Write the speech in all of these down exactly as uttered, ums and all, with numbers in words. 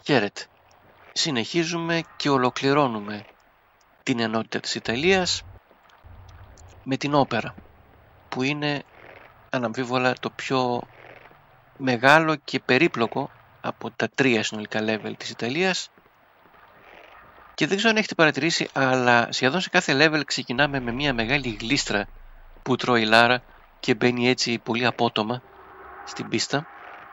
Χαίρετε. Συνεχίζουμε και ολοκληρώνουμε την ενότητα της Ιταλίας με την όπερα, που είναι αναμφίβολα το πιο μεγάλο και περίπλοκο από τα τρία συνολικά level της Ιταλίας. Και δεν ξέρω αν έχετε παρατηρήσει, αλλά σχεδόν σε κάθε level ξεκινάμε με μια μεγάλη γλίστρα που τρώει η Λάρα και μπαίνει έτσι πολύ απότομα στην πίστα,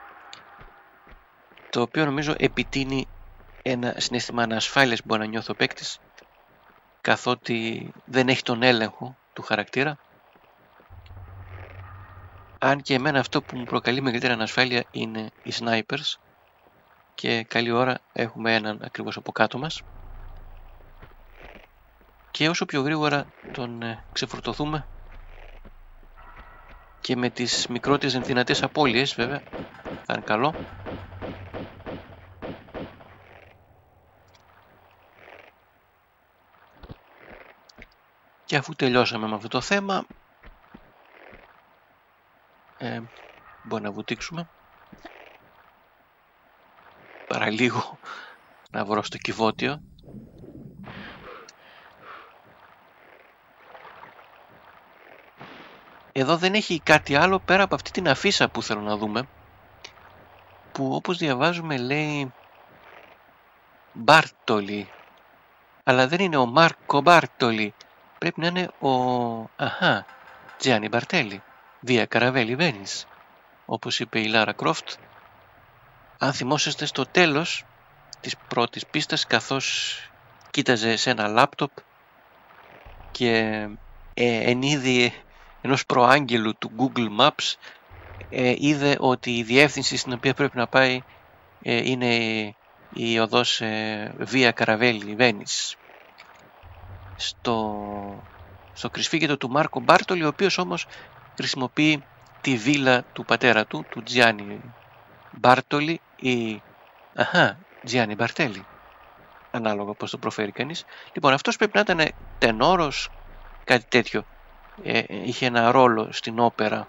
το οποίο νομίζω επιτείνει ένα συναίσθημα ανασφάλειας που μπορεί να νιώθει ο παίκτης, καθότι δεν έχει τον έλεγχο του χαρακτήρα. Αν και εμένα αυτό που μου προκαλεί μεγαλύτερη ανασφάλεια είναι οι snipers, και καλή ώρα έχουμε έναν ακριβώς από κάτω μας, και όσο πιο γρήγορα τον ε, ξεφορτωθούμε και με τις μικρότερες δυνατές απώλειες, βέβαια θα είναι καλό. Και αφού τελειώσαμε με αυτό το θέμα, ε, μπορεί να βουτήξουμε. Παραλίγο να βρω στο κυβότιο. Εδώ δεν έχει κάτι άλλο πέρα από αυτή την αφίσα που θέλω να δούμε, που όπως διαβάζουμε λέει Μπάρτολι, αλλά δεν είναι ο Μάρκο Μπάρτολι, πρέπει να είναι ο αχα, Τζιάννι Μπαρτέλι, Βία Καραβέλι Βένις, όπως είπε η Λάρα Κρόφτ. Αν θυμόσαστε στο τέλος της πρώτης πίστας, καθώς κοίταζε σε ένα λάπτοπ και ε, εν είδη ενός προάγγελου του Google Maps ε, είδε ότι η διεύθυνση στην οποία πρέπει να πάει ε, είναι η οδός ε, Βία Καραβέλι Βένις, στο, στο κρυσφύγετο του Μάρκο Μπάρτολι, ο οποίος όμως χρησιμοποιεί τη βίλα του πατέρα του, του Τζιάννι Μπάρτολι, ή αχα, Τζιάννι Μπαρτέλι, ανάλογα πώς το προφέρει κανείς. Λοιπόν, αυτός πρέπει να ήταν τενόρος, κάτι τέτοιο. Ε, είχε ένα ρόλο στην όπερα.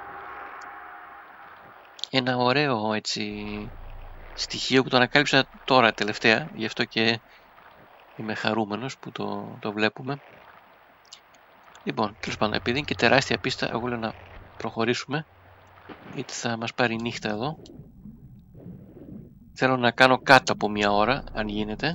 Ένα ωραίο έτσι στοιχείο που το ανακάλυψα τώρα τελευταία, γι' αυτό και είμαι χαρούμενος που το, το βλέπουμε. Λοιπόν, τέλος πάντων, επειδή είναι και τεράστια πίστα, εγώ λέω να προχωρήσουμε, γιατί θα μας πάρει νύχτα εδώ. Θέλω να κάνω κάτω από μία ώρα, αν γίνεται.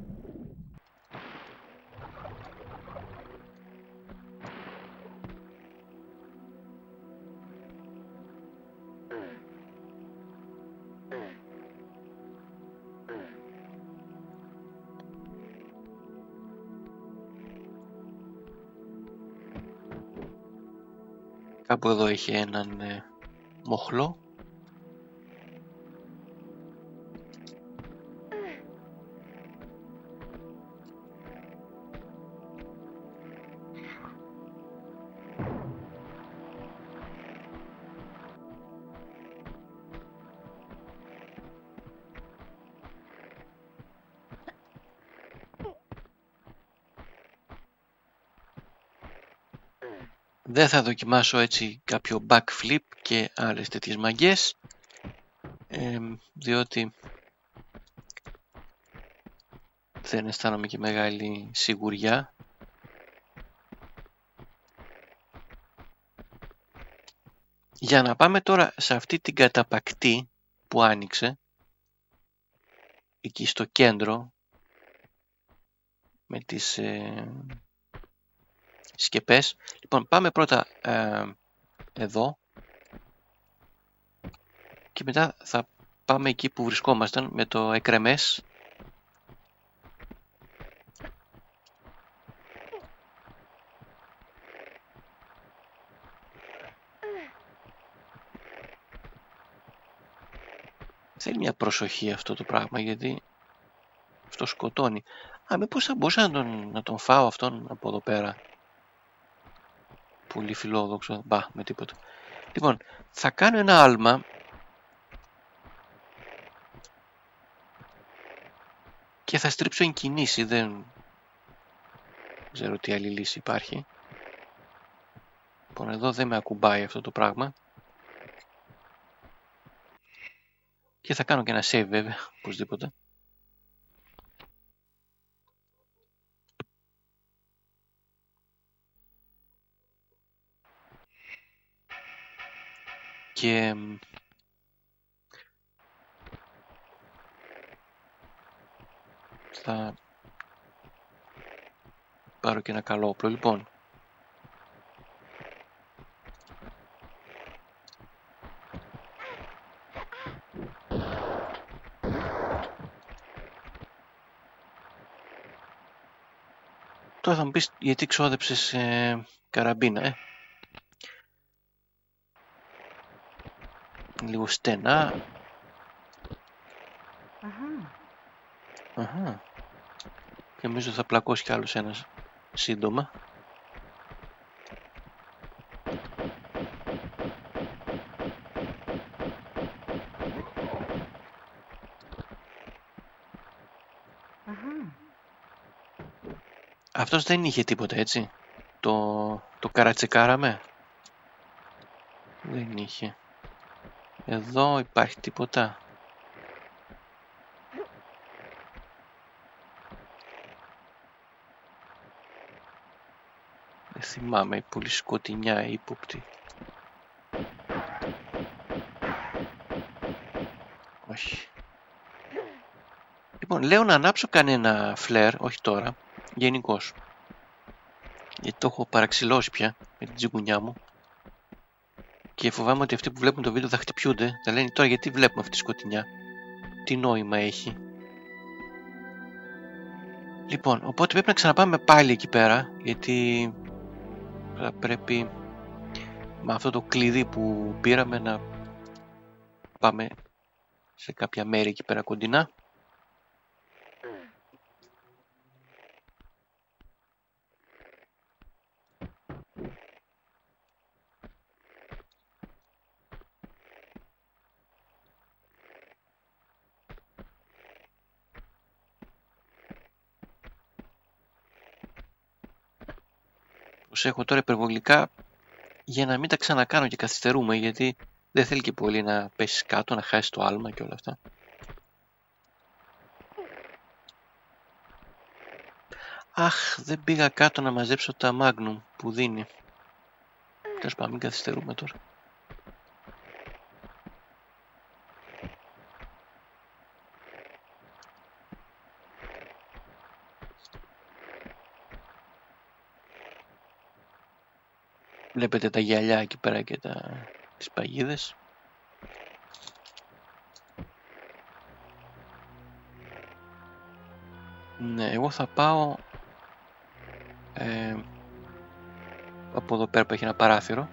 Κάπου εδώ έχει έναν ε, μοχλό. Δεν θα δοκιμάσω έτσι κάποιο backflip και άλλες τέτοιες μαγκές, ε, διότι δεν αισθάνομαι και μεγάλη σιγουριά. Για να πάμε τώρα σε αυτή την καταπακτή που άνοιξε εκεί στο κέντρο με τις ε, σκεπές. Λοιπόν, πάμε πρώτα ε, εδώ και μετά θα πάμε εκεί που βρισκόμασταν με το εκρεμές. Θέλει μια προσοχή αυτό το πράγμα, γιατί αυτό σκοτώνει. Α, μήπως θα μπορούσα να τον, να τον φάω αυτόν από εδώ πέρα. Πολύ φιλόδοξο. Μπα, με τίποτα. Λοιπόν, θα κάνω ένα άλμα. Και θα στρίψω εν κινήσει. Δεν ξέρω τι άλλη λύση υπάρχει. Λοιπόν, εδώ δεν με ακουμπάει αυτό το πράγμα. Και θα κάνω και ένα save βέβαια, οπωσδήποτε. και θα πάρω και ένα καλό όπλο. Λοιπόν, τώρα θα μου πεις γιατί ξόδεψες ε, καραμπίνα, ε. Λίγο στενά. Αχα. Αχα. Και νομίζω θα πλακώσει κι άλλος ένας σύντομα. Αχα. Αυτός δεν είχε τίποτα, έτσι. Το, το καρατσεκάραμε. Δεν είχε. Εδώ υπάρχει τίποτα. Δεν θυμάμαι, πολύ σκοτεινιά, ύποπτη. Όχι. Λοιπόν, λέω να ανάψω κανένα φλερ, όχι τώρα, γενικώς. Γιατί το έχω παραξηλώσει πια με την τσιγκουνιά μου. Και φοβάμαι ότι αυτοί που βλέπουν το βίντεο θα χτυπιούνται. Θα λένε τώρα γιατί βλέπουμε αυτή τη σκοτεινιά. Τι νόημα έχει. Λοιπόν, οπότε πρέπει να ξαναπάμε πάλι εκεί πέρα. Γιατί θα πρέπει με αυτό το κλειδί που πήραμε να πάμε σε κάποια μέρη εκεί πέρα κοντινά. Προσέχω τώρα υπερβολικά για να μην τα ξανακάνω και καθυστερούμε, γιατί δεν θέλει και πολύ να πέσεις κάτω, να χάσεις το άλμα και όλα αυτά. Αχ, δεν πήγα κάτω να μαζέψω τα Magnum που δίνει. Τέλος πάντων, μην καθυστερούμε τώρα. Βλέπετε τα γυαλιά εκεί πέρα και τα... τις παγίδες. Ναι, εγώ θα πάω ε, από εδώ πέρα που έχει ένα παράθυρο.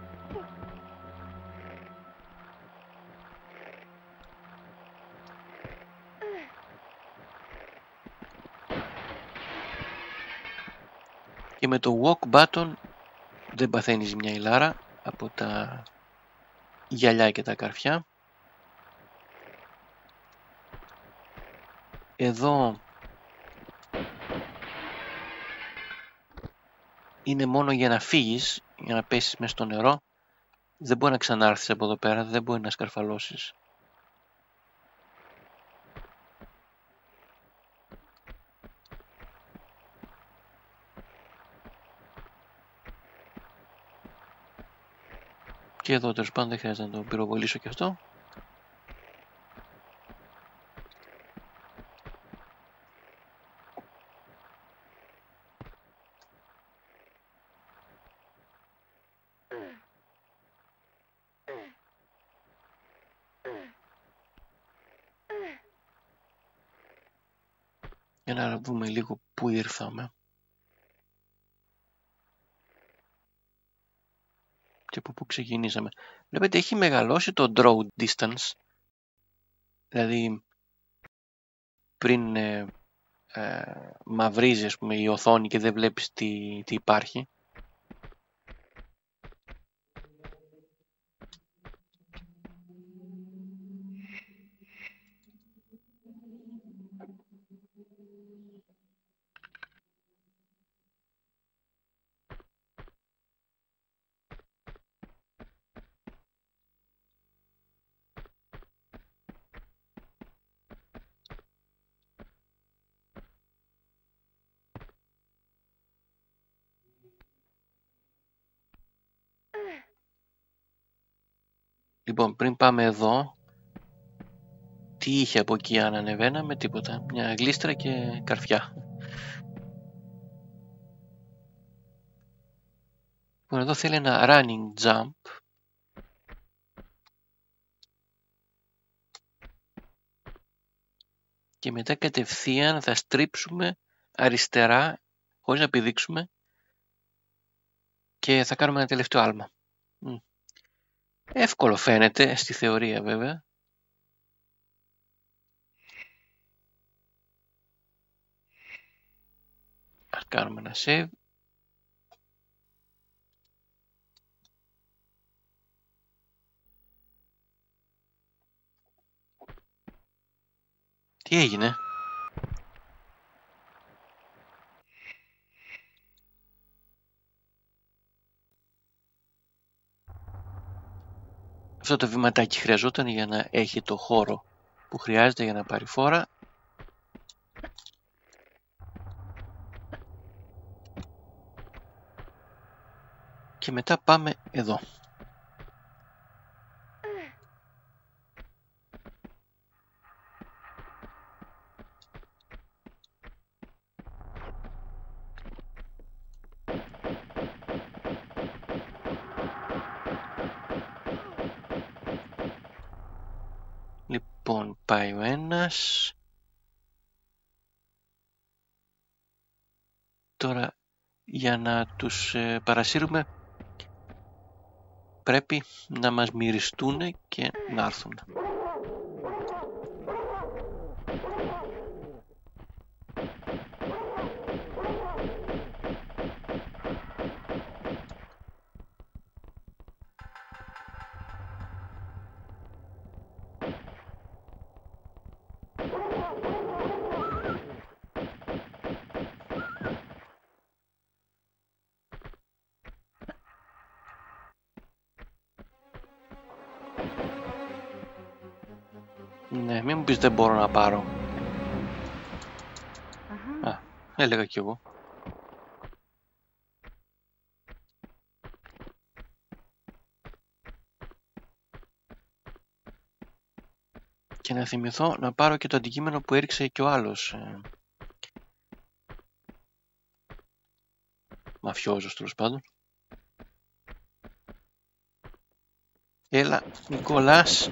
Και με το walk button δεν παθαίνει ζημιά η Λάρα από τα γυαλιά και τα καρφιά. Εδώ είναι μόνο για να φύγεις, για να πέσεις μέσα στο νερό. Δεν μπορεί να ξανάρθεις από εδώ πέρα, δεν μπορεί να σκαρφαλώσεις. Και εδώ τέλος πάντων δεν χρειάζεται να το πυροβολήσω και αυτό. Για να δούμε λίγο πού ήρθαμε. Και από πού ξεκινήσαμε. Βλέπετε έχει μεγαλώσει το draw distance. Δηλαδή πριν ε, ε, μαυρίζει ας πούμε η οθόνη και δεν βλέπεις τι, τι υπάρχει. Λοιπόν, πριν πάμε εδώ, τι είχε από εκεί αν ανεβαίναμε? Τίποτα. Μια γλίστρα και καρφιά. Λοιπόν, εδώ θέλει ένα running jump. Και μετά κατευθείαν θα στρίψουμε αριστερά, χωρίς να πηδήξουμε, και θα κάνουμε ένα τελευταίο άλμα. Εύκολο φαίνεται, στη θεωρία βέβαια. Ας κάνουμε ένα save. Τι έγινε? Αυτό το βηματάκι χρειαζόταν για να έχει το χώρο που χρειάζεται για να πάρει φόρα. Και μετά πάμε εδώ. Λοιπόν, πάει ο ένας. Τώρα, για να τους ε, παρασύρουμε, πρέπει να μας μυριστούν και να έρθουν. Ναι, μην μου πεις δεν μπορώ να πάρω. Uh-huh. Α, έλεγα κι εγώ. Και να θυμηθώ να πάρω και το αντικείμενο που έριξε και ο άλλος. Ε, μαφιόζος τέλος πάντων. Έλα, Νικολάς.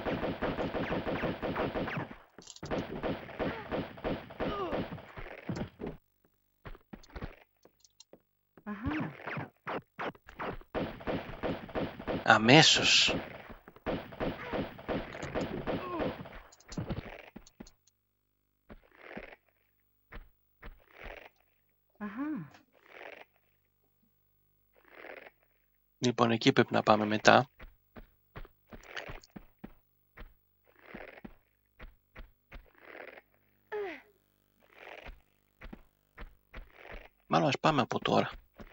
Uh-huh. Αμέσως. Uh-huh. Λοιπόν, εκεί πρέπει να πάμε μετά. Μάλλον ας πάμε από τώρα.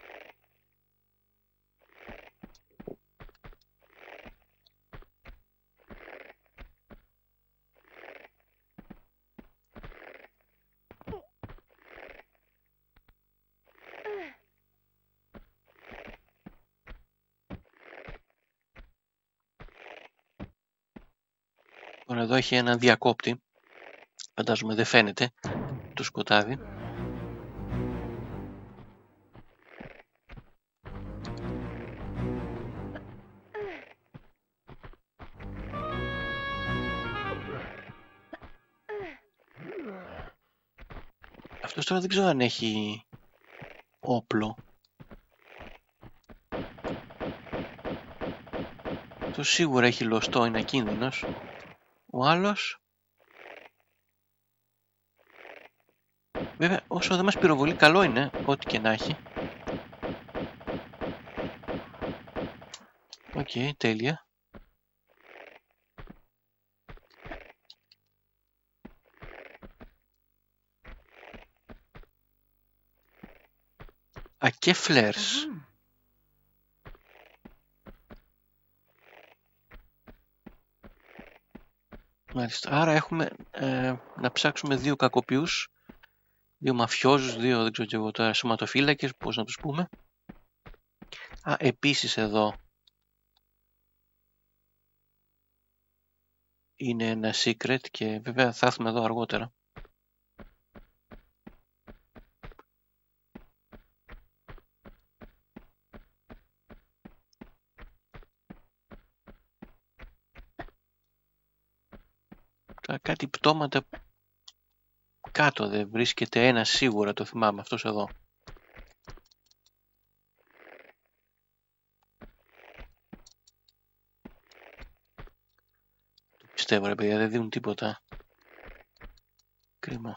Λοιπόν, εδώ έχει ένα διακόπτη. Φαντάζομαι δεν φαίνεται το σκοτάδι. Αυτός τώρα δεν ξέρω αν έχει όπλο. Αυτό σίγουρα έχει λωστό, είναι ακίνδυνος. Ο άλλος, βέβαια, όσο δεν μας πυροβολεί, καλό είναι, ό,τι και να έχει. Οκ, okay, τέλεια. Α, και φλερς. Uh-huh. Μάλιστα. Άρα έχουμε ε, να ψάξουμε δύο κακοποιούς, δύο μαφιόζους, δύο, δεν ξέρω και εγώ τώρα, σωματοφύλακες, πώς να τους πούμε. Α, επίσης εδώ είναι ένα secret και βέβαια θα έρθουμε εδώ αργότερα. Τώρα κάτι πτώματα κάτω δεν βρίσκεται ένα σίγουρα, το θυμάμαι αυτός εδώ. Το πιστεύω ρε παιδιά, δεν δίνουν τίποτα. Κρίμα.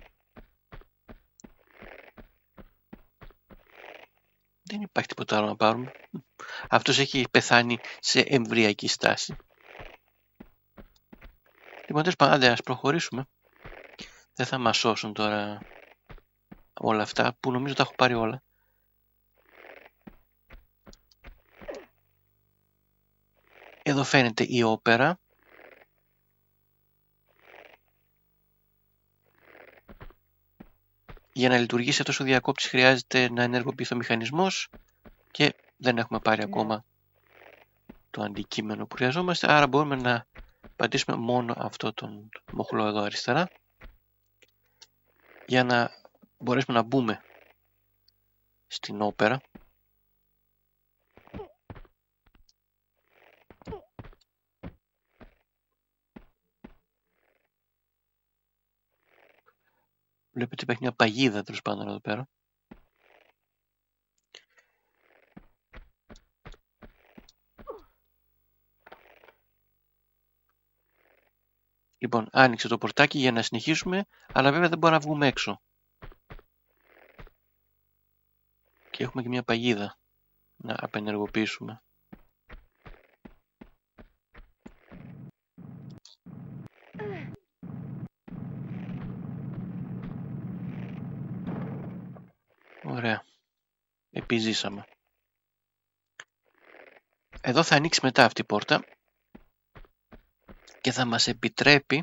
Δεν υπάρχει τίποτα άλλο να πάρουμε. Αυτός έχει πεθάνει σε εμβρυακή στάση. Λοιπόν, τέλος πάντων, άντε, ας προχωρήσουμε. Δεν θα μας σώσουν τώρα όλα αυτά που νομίζω τα έχω πάρει όλα. Εδώ φαίνεται η όπερα. Για να λειτουργήσει αυτός ο διακόπτης χρειάζεται να ενεργοποιηθεί ο μηχανισμός και δεν έχουμε πάρει ακόμα το αντικείμενο που χρειαζόμαστε, άρα μπορούμε να πατήσουμε μόνο αυτό τον μοχλό εδώ αριστερά για να μπορέσουμε να μπούμε στην όπερα. Βλέπετε υπάρχει μια παγίδα τέλος πάντων εδώ πέρα. Λοιπόν, άνοιξε το πορτάκι για να συνεχίσουμε, αλλά βέβαια δεν μπορούμε να βγούμε έξω. Και έχουμε και μια παγίδα να απενεργοποιήσουμε. Ωραία. Επιζήσαμε. Εδώ θα ανοίξει μετά αυτή η πόρτα και θα μας επιτρέπει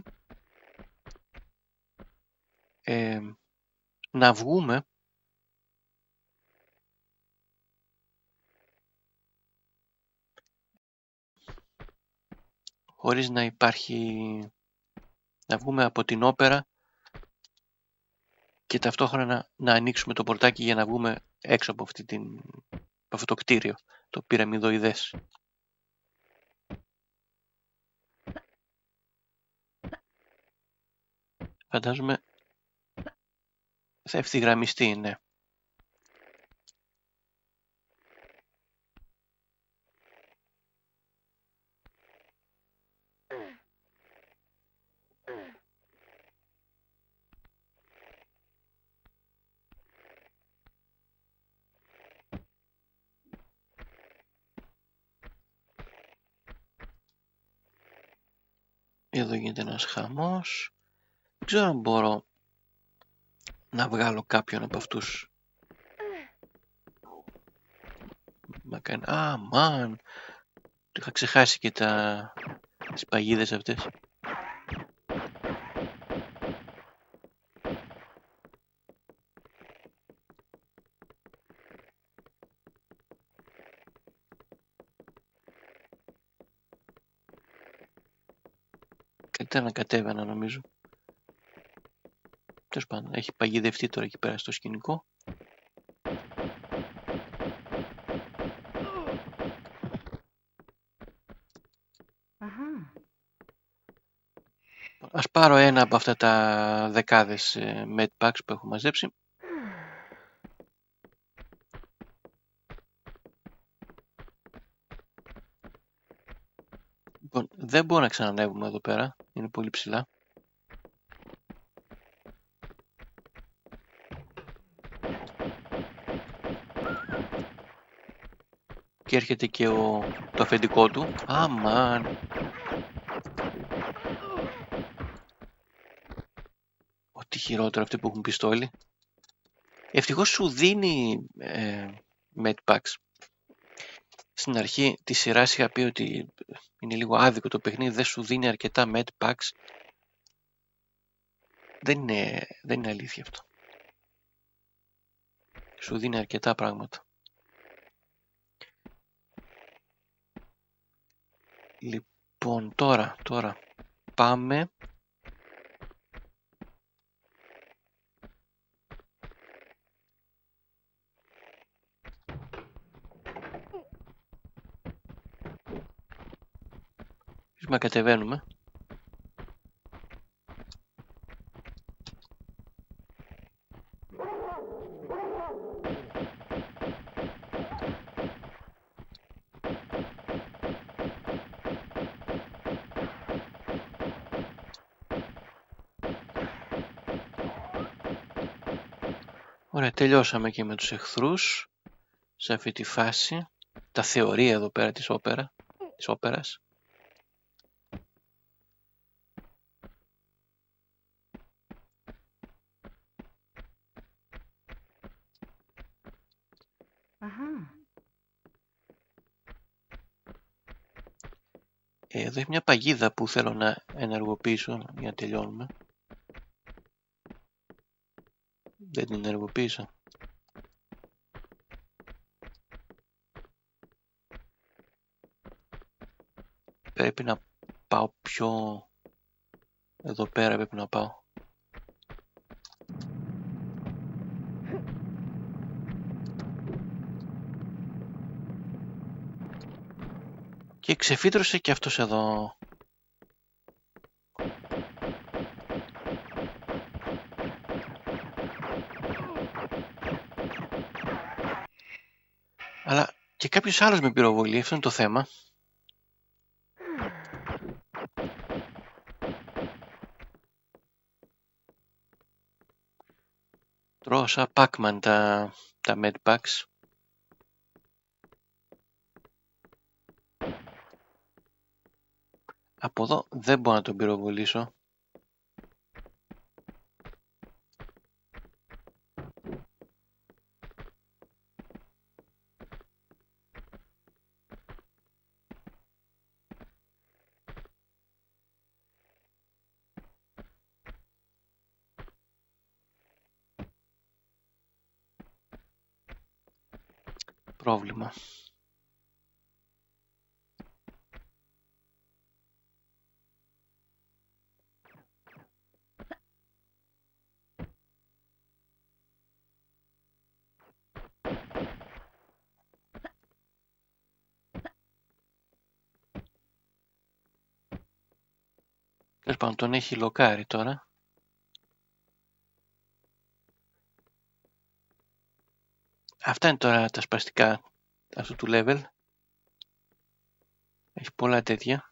ε, να βγούμε χωρίς να υπάρχει, να βγούμε από την όπερα και ταυτόχρονα να, να ανοίξουμε το πορτάκι για να βγούμε έξω από, αυτή την, από αυτό το κτίριο, το πυραμιδοειδές. Φαντάζομαι θα ευθυγραμμιστεί, ναι. Εδώ γίνεται ένας χαμός. Δεν ξέρω αν μπορώ να βγάλω κάποιον από αυτούς. Μα κάνει... Α, μαν! Το είχα ξεχάσει και τα... τις παγίδες αυτές. Καλύτερα να κατέβαινα νομίζω. Τέλος πάντων, έχει παγιδευτεί τώρα εκεί πέρα στο σκηνικό. Αχα. Ας πάρω ένα από αυτά τα δεκάδες medpacks που έχω μαζέψει. Λοιπόν, δεν μπορώ να ξανανεύουμε εδώ πέρα. Είναι πολύ ψηλά. Και έρχεται και ο, το αφεντικό του. Αμάν. Ό,τι χειρότερο αυτοί που έχουν πιστόλι. Ευτυχώς σου δίνει ε, medpacks. Στην αρχή της σειράς είχα πει ότι είναι λίγο άδικο το παιχνίδι, δεν σου δίνει αρκετά medpacks. Δεν είναι, δεν είναι αλήθεια αυτό. Σου δίνει αρκετά πράγματα. Λοιπόν, τώρα, τώρα, πάμε. Μα κατεβαίνουμε. Ωραία, τελειώσαμε και με τους εχθρούς σε αυτή τη φάση. Τα θεωρία εδώ πέρα της όπερα, της όπερας. Αχα. Ε, εδώ έχει μια παγίδα που θέλω να ενεργοποιήσω για να τελειώνουμε. Δεν την ενεργοποίησα. Πρέπει να πάω πιο... Εδώ πέρα πρέπει να πάω. Και ξεφύτρωσε και αυτός εδώ. Αλλά και κάποιος άλλος με πυροβολεί, αυτό είναι το θέμα. Τρώω σαν Pac-Man τα, τα medpacks. Από εδώ δεν μπορώ να τον πυροβολήσω. Πρόβλημα. Τέλος πάντων, τον έχει λοκάρει τώρα. Αυτά είναι τώρα τα σπαστικά αυτού του level. Έχει πολλά τέτοια.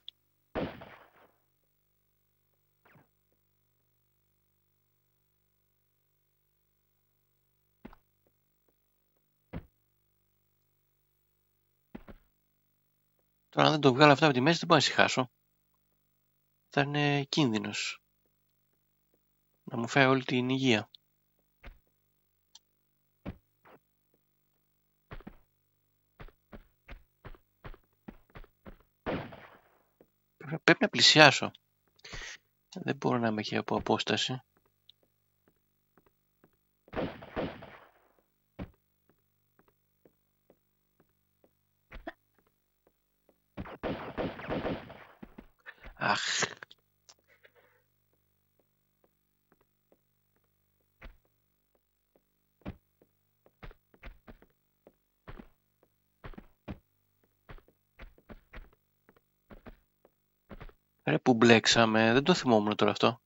Τώρα αν δεν το βγάλω αυτά από τη μέση δεν μπορώ να ησυχάσω. Θα είναι κίνδυνος. Να μου φάει όλη την υγεία. Πρέπει να πλησιάσω. Δεν μπορώ να είμαι και από απόσταση. Αχ. Ρε που μπλέξαμε, δεν το θυμόμουν τώρα αυτό.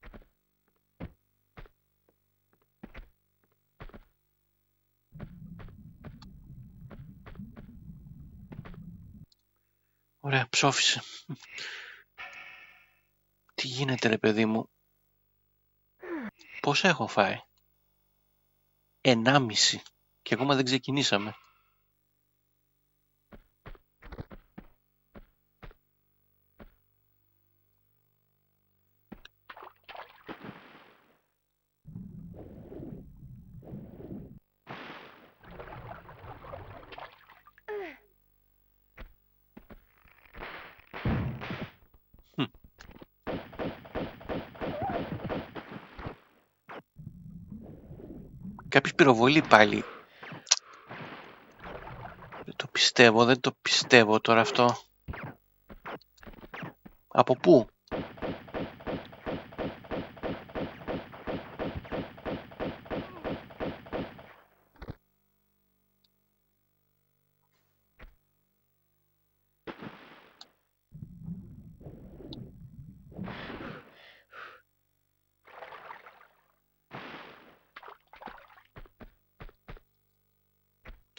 Ωραία, ψόφισε. Τι γίνεται ρε παιδί μου. Πώς έχω φάει. Ενάμιση. Και ακόμα δεν ξεκινήσαμε. Κάποιος πυροβολεί πάλι. Δεν το πιστεύω, δεν το πιστεύω τώρα αυτό. Από πού?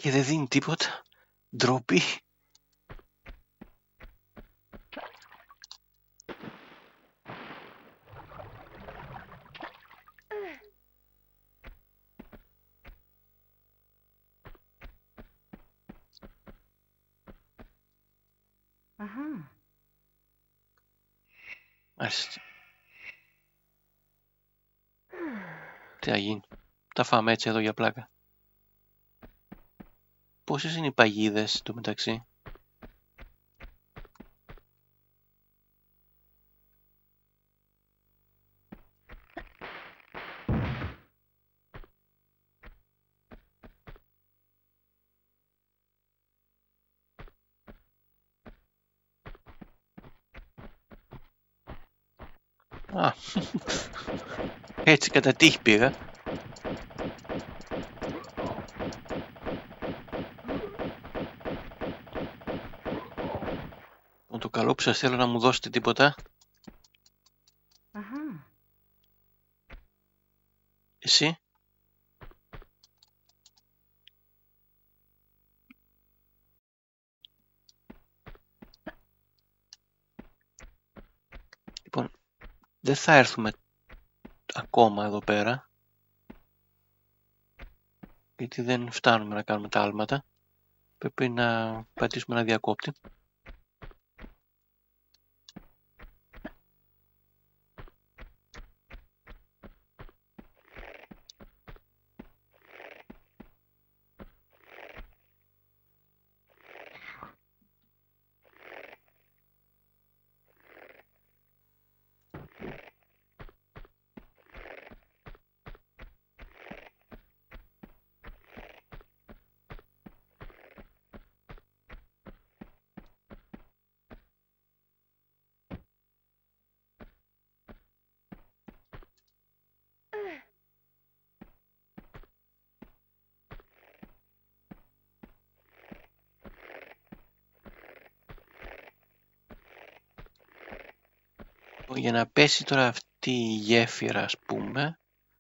Και δεν δίνει τίποτα. Ντροπή. Αχα. Μάλιστα. Τι θα γίνει. Τα φάμε έτσι εδώ για πλάκα. Πόσες είναι οι παγίδες του μεταξύ? Α, έτσι κατά τύχη πήγα. Το καλό που σας θέλω να μου δώσετε τίποτα. Αχα. Εσύ. Λοιπόν, δεν θα έρθουμε ακόμα εδώ πέρα, γιατί δεν φτάνουμε να κάνουμε τα άλματα. Πρέπει να πατήσουμε ένα διακόπτη. Για να πέσει τώρα αυτή η γέφυρα, ας πούμε,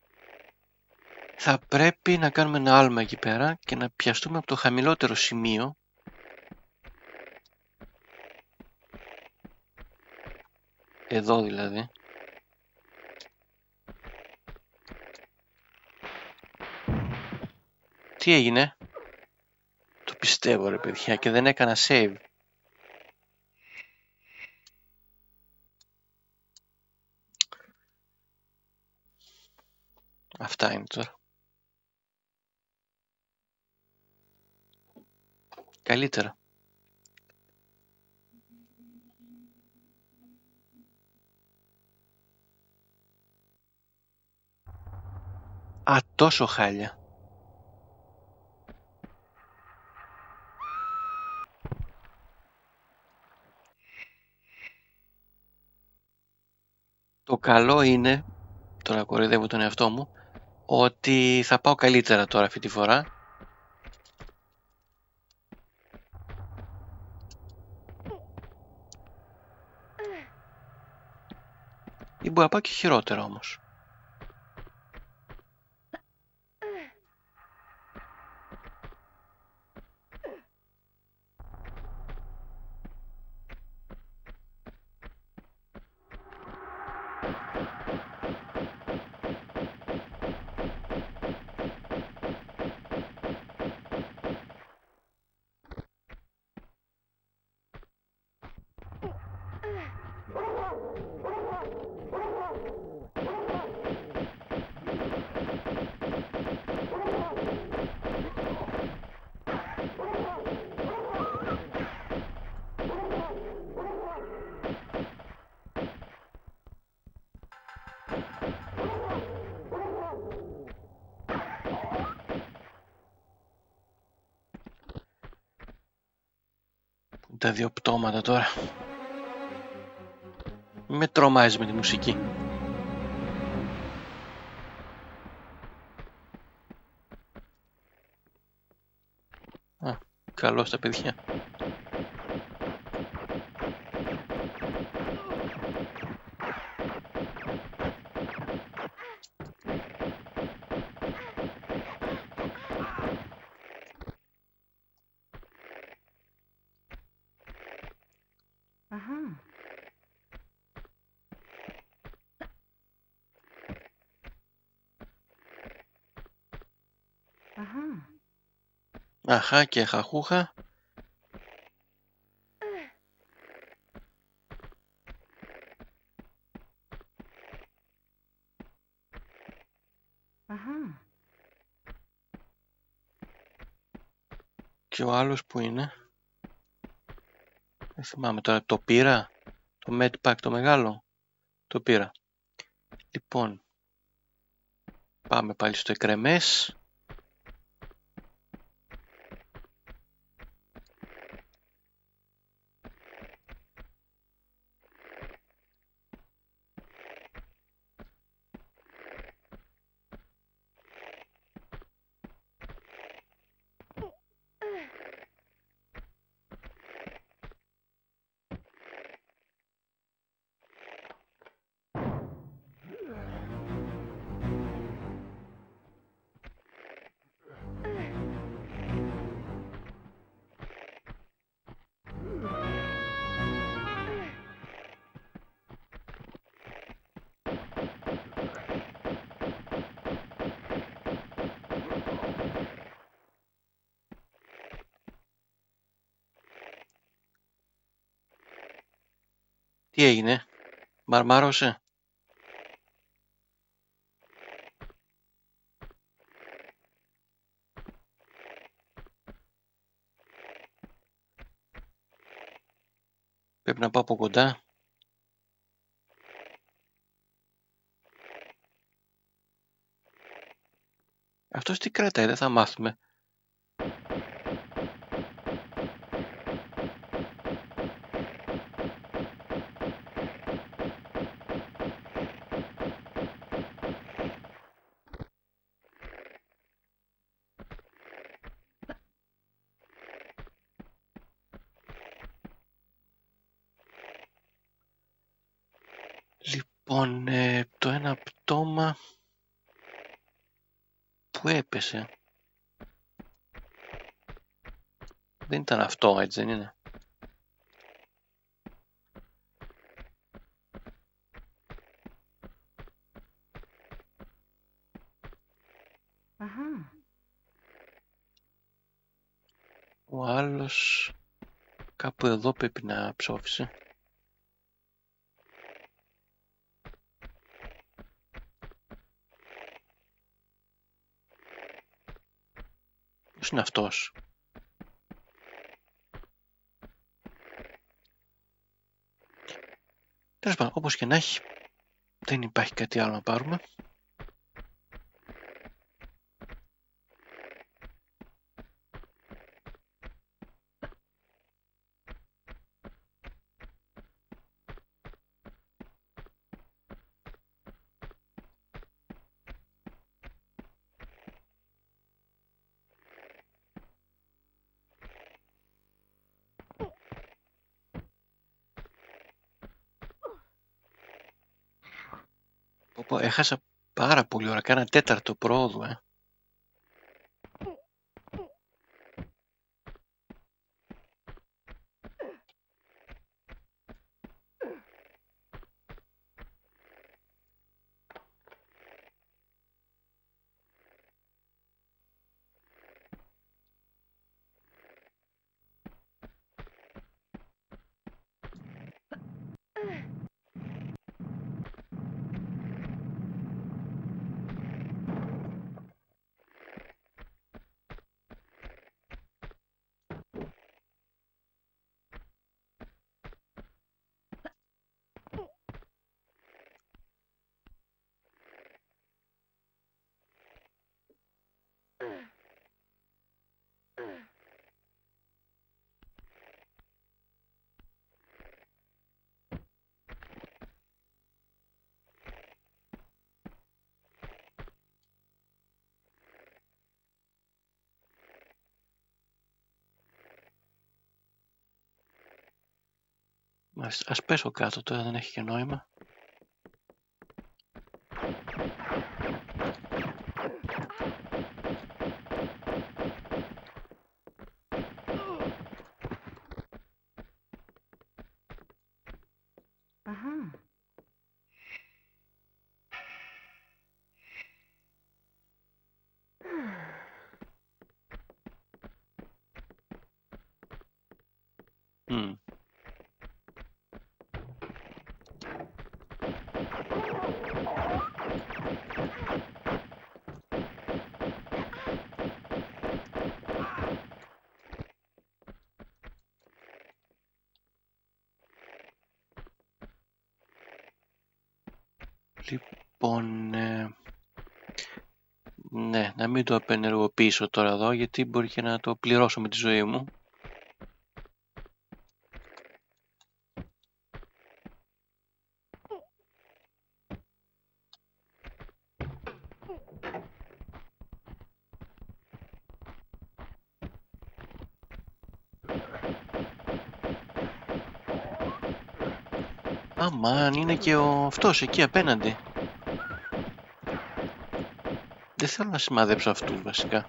θα πρέπει να κάνουμε ένα άλμα εκεί πέρα και να πιαστούμε από το χαμηλότερο σημείο. Εδώ δηλαδή. Τι έγινε? Το πιστεύω ρε παιδιά, και δεν έκανα save. Αυτά είναι τώρα. Καλύτερα. Α, τόσο χάλια. Το καλό είναι, τώρα κοροϊδεύω τον εαυτό μου, ότι θα πάω καλύτερα τώρα αυτή τη φορά. Ή μπορεί να πάω και χειρότερα όμως. Τα δύο πτώματα τώρα. Με τρομάζει με τη μουσική. Α, καλώς τα παιδιά. Αχα. Αχα. Αχά και χαχούχα. Αχα. Και ο άλλος που είναι? Δεν θυμάμαι τώρα. Το πήρα. Το Medpack το μεγάλο. Το πήρα. Λοιπόν. Πάμε πάλι στο εκρεμές. Τι έγινε? Μαρμάρωσε? Πρέπει να πάω από κοντά. Αυτός τι κρατάει, δεν θα μάθουμε. Λοιπόν, ε, το ένα πτώμα που έπεσε. Δεν ήταν αυτό, έτσι δεν είναι? Αχα. Ο άλλος κάπου εδώ πρέπει να ψόφισε. Ποιος είναι αυτός? Τέλος πάντων, όπως και να έχει, δεν υπάρχει κάτι άλλο να πάρουμε. Πω, έχασα πάρα πολύ ώρα, κάνα τέταρτο πρόοδου, ε. Ας, ας πέσω κάτω τώρα, δεν έχει και νόημα. Αχα. Mm. Λοιπόν, ε, ναι, να μην το απενεργοποιήσω τώρα εδώ, γιατί μπορεί και να το πληρώσω με τη ζωή μου. Αμάν, είναι και ο αυτός εκεί απέναντι. Δεν θέλω να σημαδέψω αυτούς βασικά.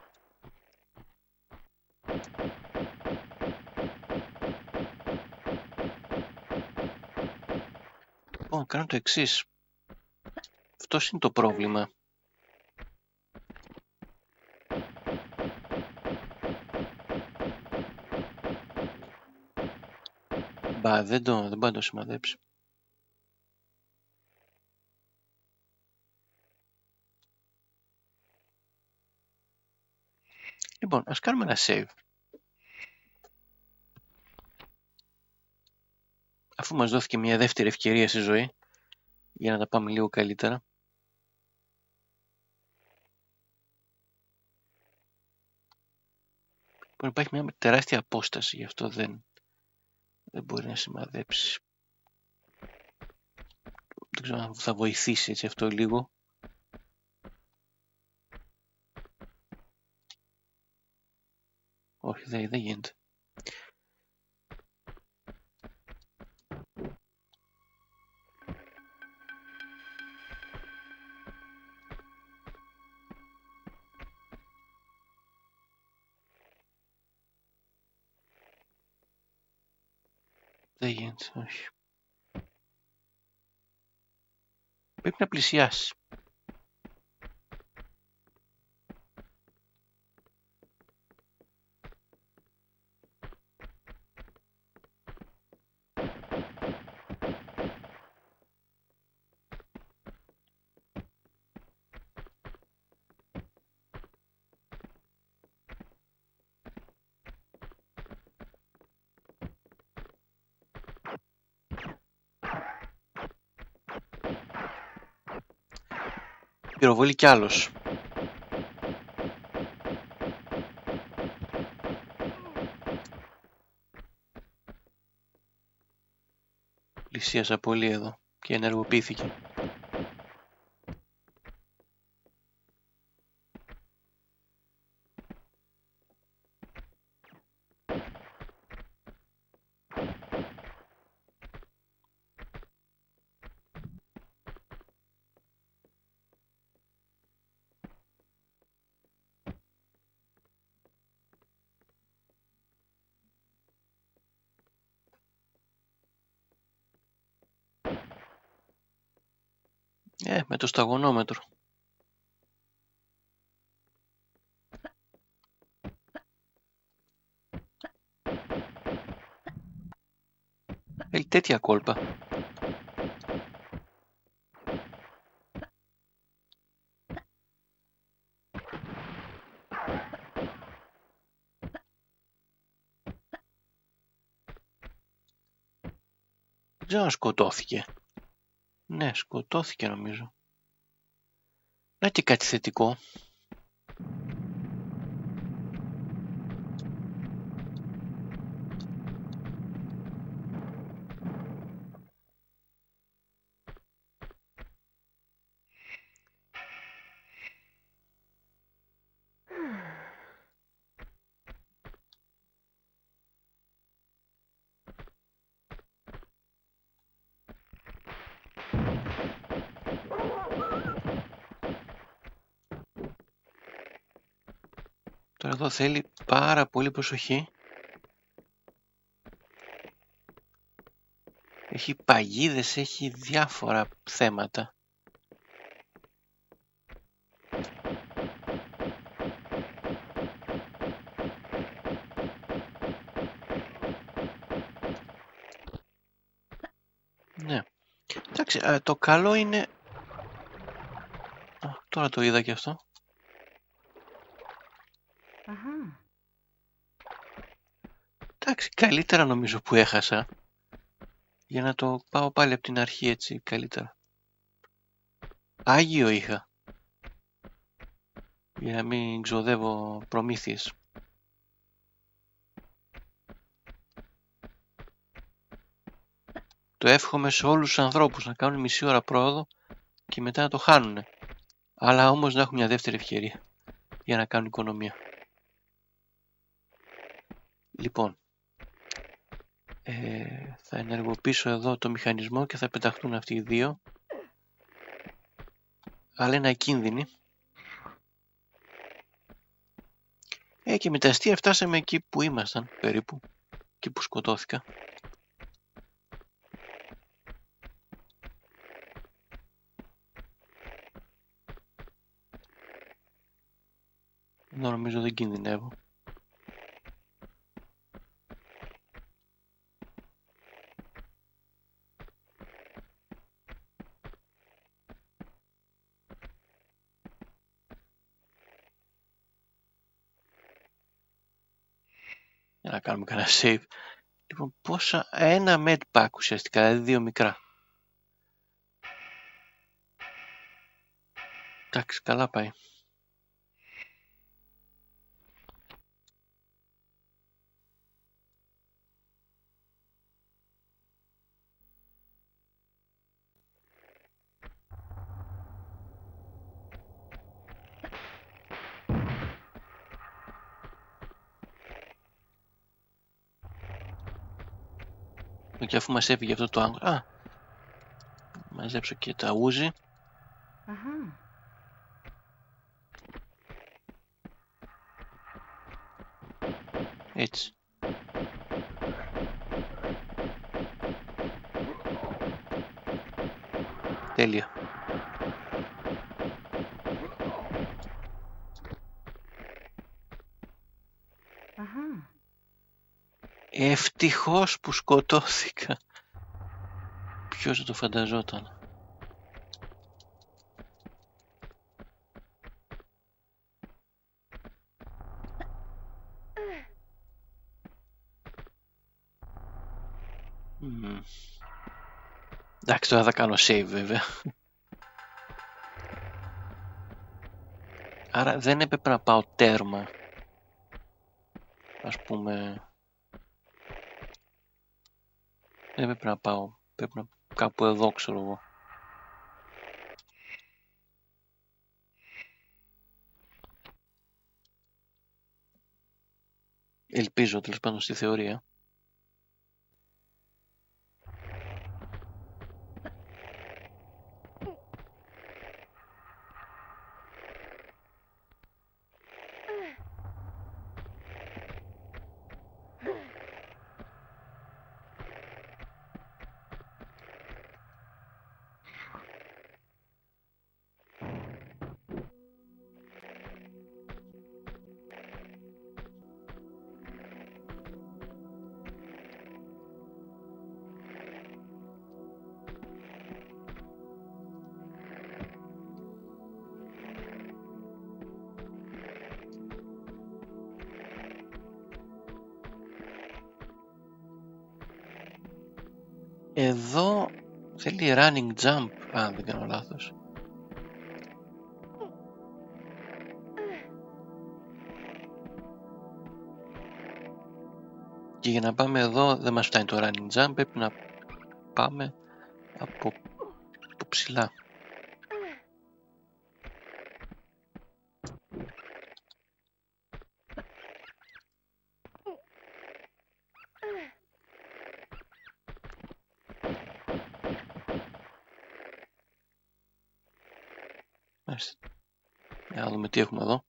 Λοιπόν, κάνω το εξής. Αυτός είναι το πρόβλημα. Μπα, δεν το, δεν μπορεί να το σημαδέψει. Λοιπόν, ας κάνουμε ένα save. Αφού μας δόθηκε μια δεύτερη ευκαιρία στη ζωή, για να τα πάμε λίγο καλύτερα. Λοιπόν, υπάρχει μια τεράστια απόσταση, γι' αυτό δεν, δεν μπορεί να σημαδέψει. Δεν ξέρω αν θα βοηθήσει έτσι αυτό λίγο. Όχι, δεν, δεν γίνεται. Δεν γίνεται, όχι. Πρέπει να πλησιάσει. Πυροβολεί κι άλλος. Πλησίασα πολύ εδώ και ενεργοποιήθηκε. Ε, με το σταγονόμετρο. Έχει τέτοια κόλπα. Δεν ξέρω αν σκοτώθηκε. Ναι, σκοτώθηκε νομίζω. Να και κάτι θετικό. Τώρα εδώ θέλει πάρα πολύ προσοχή. Έχει Έχει παγίδες, έχει διάφορα θέματα. Ναι. Εντάξει, ε, το καλό είναι... Α, τώρα το είδα και αυτό. Αχα. Εντάξει, καλύτερα νομίζω που έχασα. Για να το πάω πάλι από την αρχή έτσι, καλύτερα. Άγιο είχα. Για να μην ξοδεύω προμήθειες. Το εύχομαι σε όλους τους ανθρώπους να κάνουν μισή ώρα πρόοδο και μετά να το χάνουνε. Αλλά όμως να έχουν μια δεύτερη ευκαιρία για να κάνουν οικονομία. Λοιπόν, ε, θα ενεργοποιήσω εδώ το μηχανισμό και θα πεταχτούν αυτοί οι δύο. Αλλά είναι ακίνδυνοι. Ε, και με τα αστεία φτάσαμε εκεί που ήμασταν περίπου. Εκεί που σκοτώθηκα. Εδώ νομίζω δεν κινδυνεύω. Για να κάνουμε κανένα save. Λοιπόν, πόσα... Ένα med pack ουσιαστικά, δηλαδή δύο μικρά. Εντάξει, καλά πάει. Και αφού μας έφυγε αυτό το άγχος... Α! Μαζέψω και τα ούζι. Αχα. Έτσι. Τέλεια. Αχα. Ευτυχώς που σκοτώθηκα. Ποιος θα το φανταζόταν. Mm. Εντάξει, τώρα θα κάνω save βέβαια. Άρα δεν έπρεπε να πάω τέρμα. Ας πούμε... Δεν έπρεπε να πάω. Πρέπει να κάπου εδώ, ξέρω εγώ. Ελπίζω, τέλος πάντων, στη θεωρία. Εδώ θέλει running jump, αν δεν κάνω λάθος. Και για να πάμε εδώ δεν μας φτάνει το running jump, πρέπει να πάμε από, από ψηλά. Μάλιστα. Για να δούμε τι έχουμε εδώ.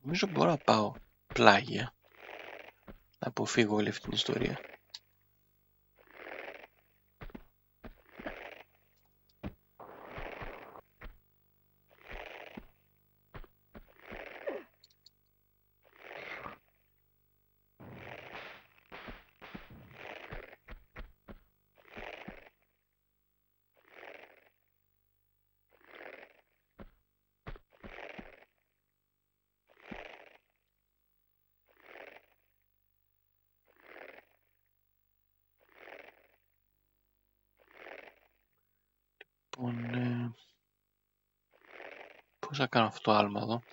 Νομίζω μπορώ να πάω πλάγια. Να αποφύγω όλη αυτή την ιστορία. Λοιπόν, ε, πώς θα κάνω αυτό το άλμα εδώ.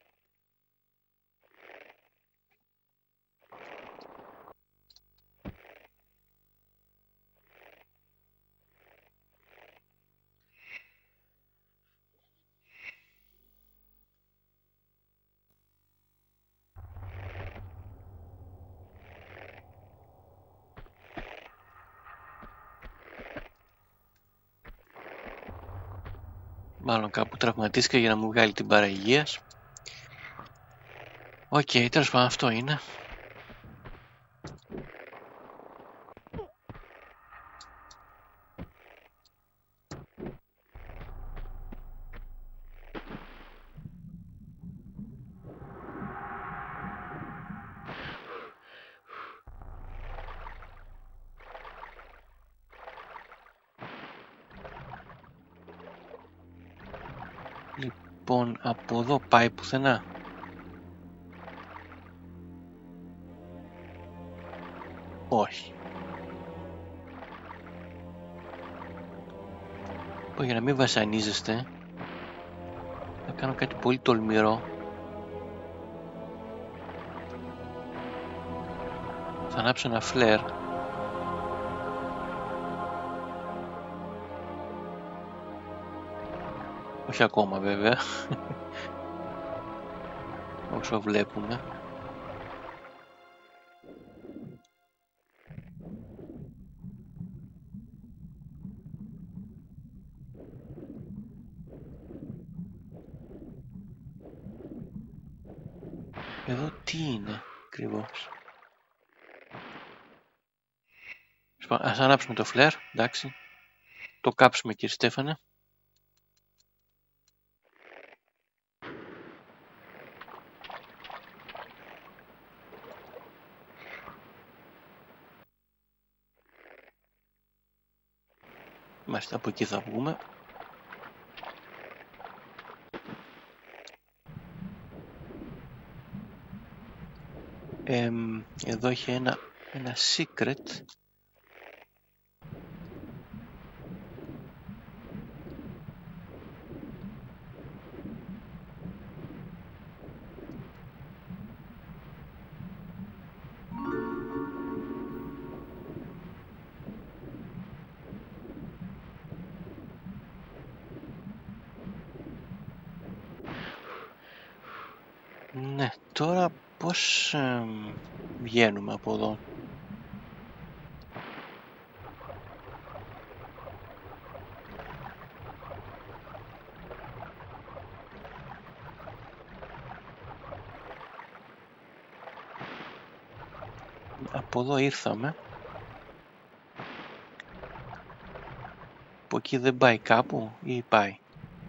Μάλλον κάπου τραυματίστηκα για να μου βγάλει την παραιγείας. Οκ, okay, τέλος πάντων αυτό είναι. Λοιπόν, από εδώ πάει πουθενά. Όχι. Λοιπόν, για να μην βασανίζεστε, θα κάνω κάτι πολύ τολμηρό. Θα ανάψω ένα φλερ. Όχι ακόμα βέβαια. Όσο βλέπουμε. Εδώ τι είναι ακριβώς. Ας ανάψουμε το φλερ, εντάξει. Το κάψουμε κύριε Στέφανε. Μάλιστα, από εκεί θα βγούμε. Ε, εδώ έχει ένα, ένα secret. Ναι, τώρα πώς ε, βγαίνουμε από εδώ. Από εδώ ήρθαμε. Από εκεί δεν πάει κάπου ή πάει.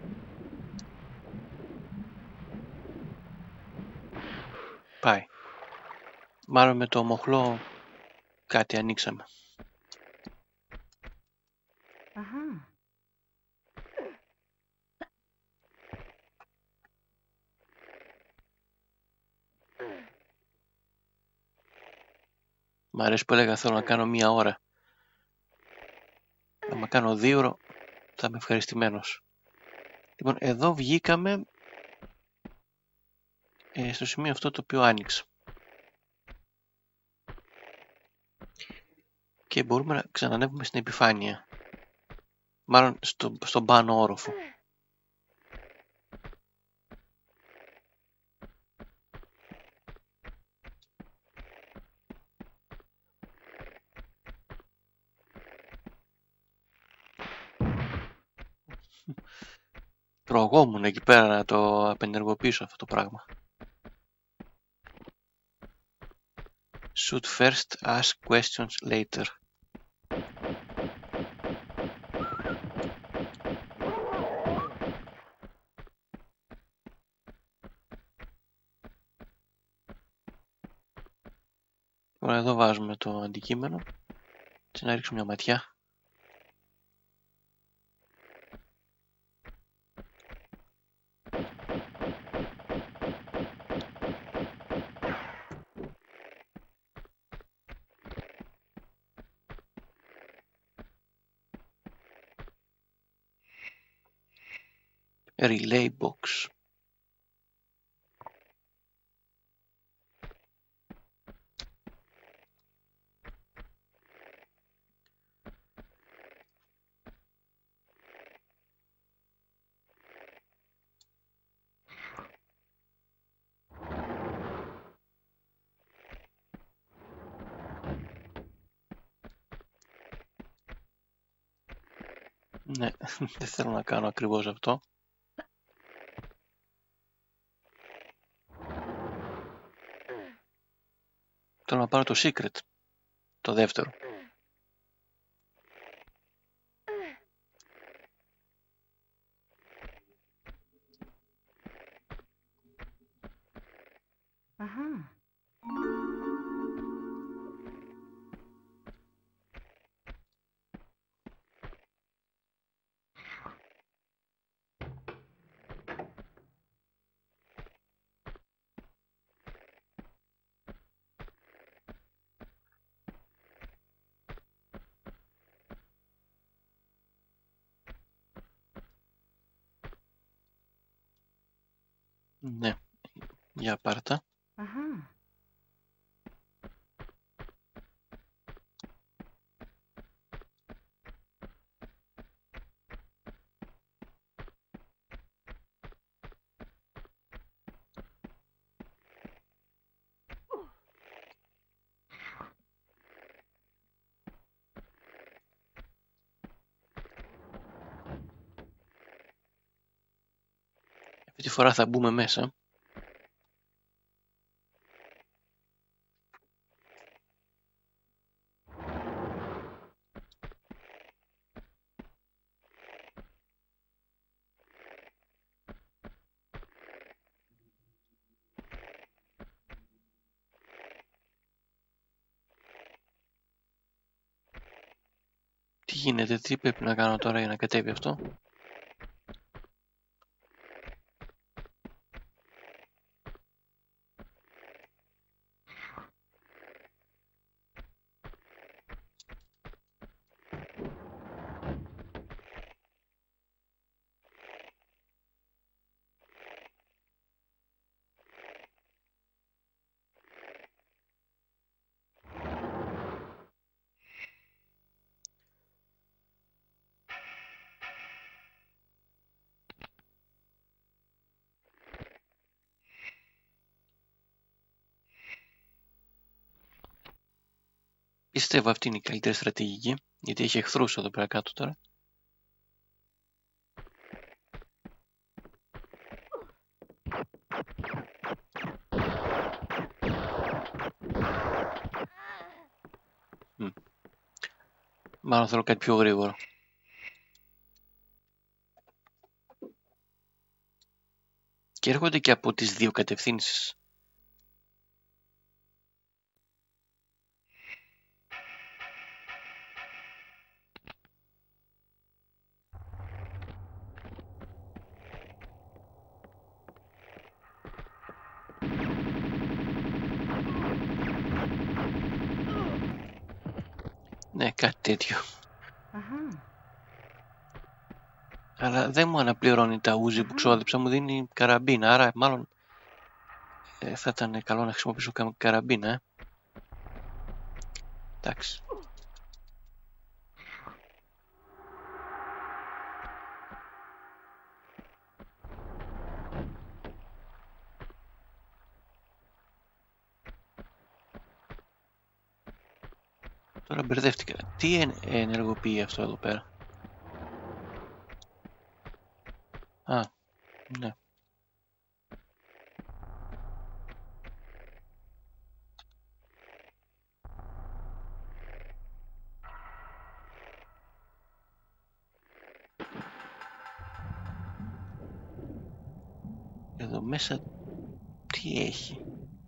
Πάει. Μάλλον με το μοχλό κάτι ανοίξαμε. Αχα. Μ' αρέσει που έλεγα θέλω να κάνω μία ώρα. Αν κάνω δύο ώρο θα είμαι ευχαριστημένος. Λοιπόν, εδώ βγήκαμε ε, στο σημείο αυτό το οποίο άνοιξε. Και μπορούμε να ξανανεύουμε στην επιφάνεια. Μάλλον στο, στον πάνω όροφο. Τρογόμουν εκεί πέρα να το απενεργοποιήσω αυτό το πράγμα. Shoot first, ask questions later. Τώρα εδώ βάζουμε το αντικείμενο και να ρίξουμε μια ματιά. Relay box. Ναι, δεν θέλω να κάνω ακριβώς αυτό. Θέλω να πάρω το secret, το δεύτερο. Αχα. Ναι, για πάρτα. Αχα. Αυτή τη φορά θα μπούμε μέσα. Τι γίνεται, τι πρέπει να κάνω τώρα για να κατέβει αυτό? Πιστεύω αυτή είναι η καλύτερη στρατηγική, γιατί έχει εχθρούς εδώ πέρα κάτω τώρα. Μ. Μάλλον θέλω κάτι πιο γρήγορο. Και έρχονται και από τις δύο κατευθύνσεις. Ναι, κάτι τέτοιο. Αχα. Αλλά δεν μου αναπληρώνει τα ούζι που ξόδεψα, μου δίνει καραμπίνα, άρα μάλλον ε, θα ήταν καλό να χρησιμοποιήσω κα- καραμπίνα, ε. Εντάξει. Τώρα μπερδεύτηκα. Τι εν- ενεργοποιεί αυτό εδώ πέρα? Α, ναι. Εδώ μέσα τι έχει?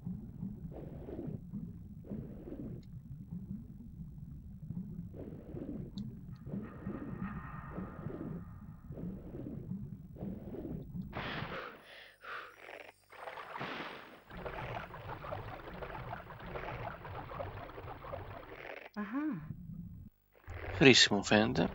Αχα. Χρήσιμο φαίνεται.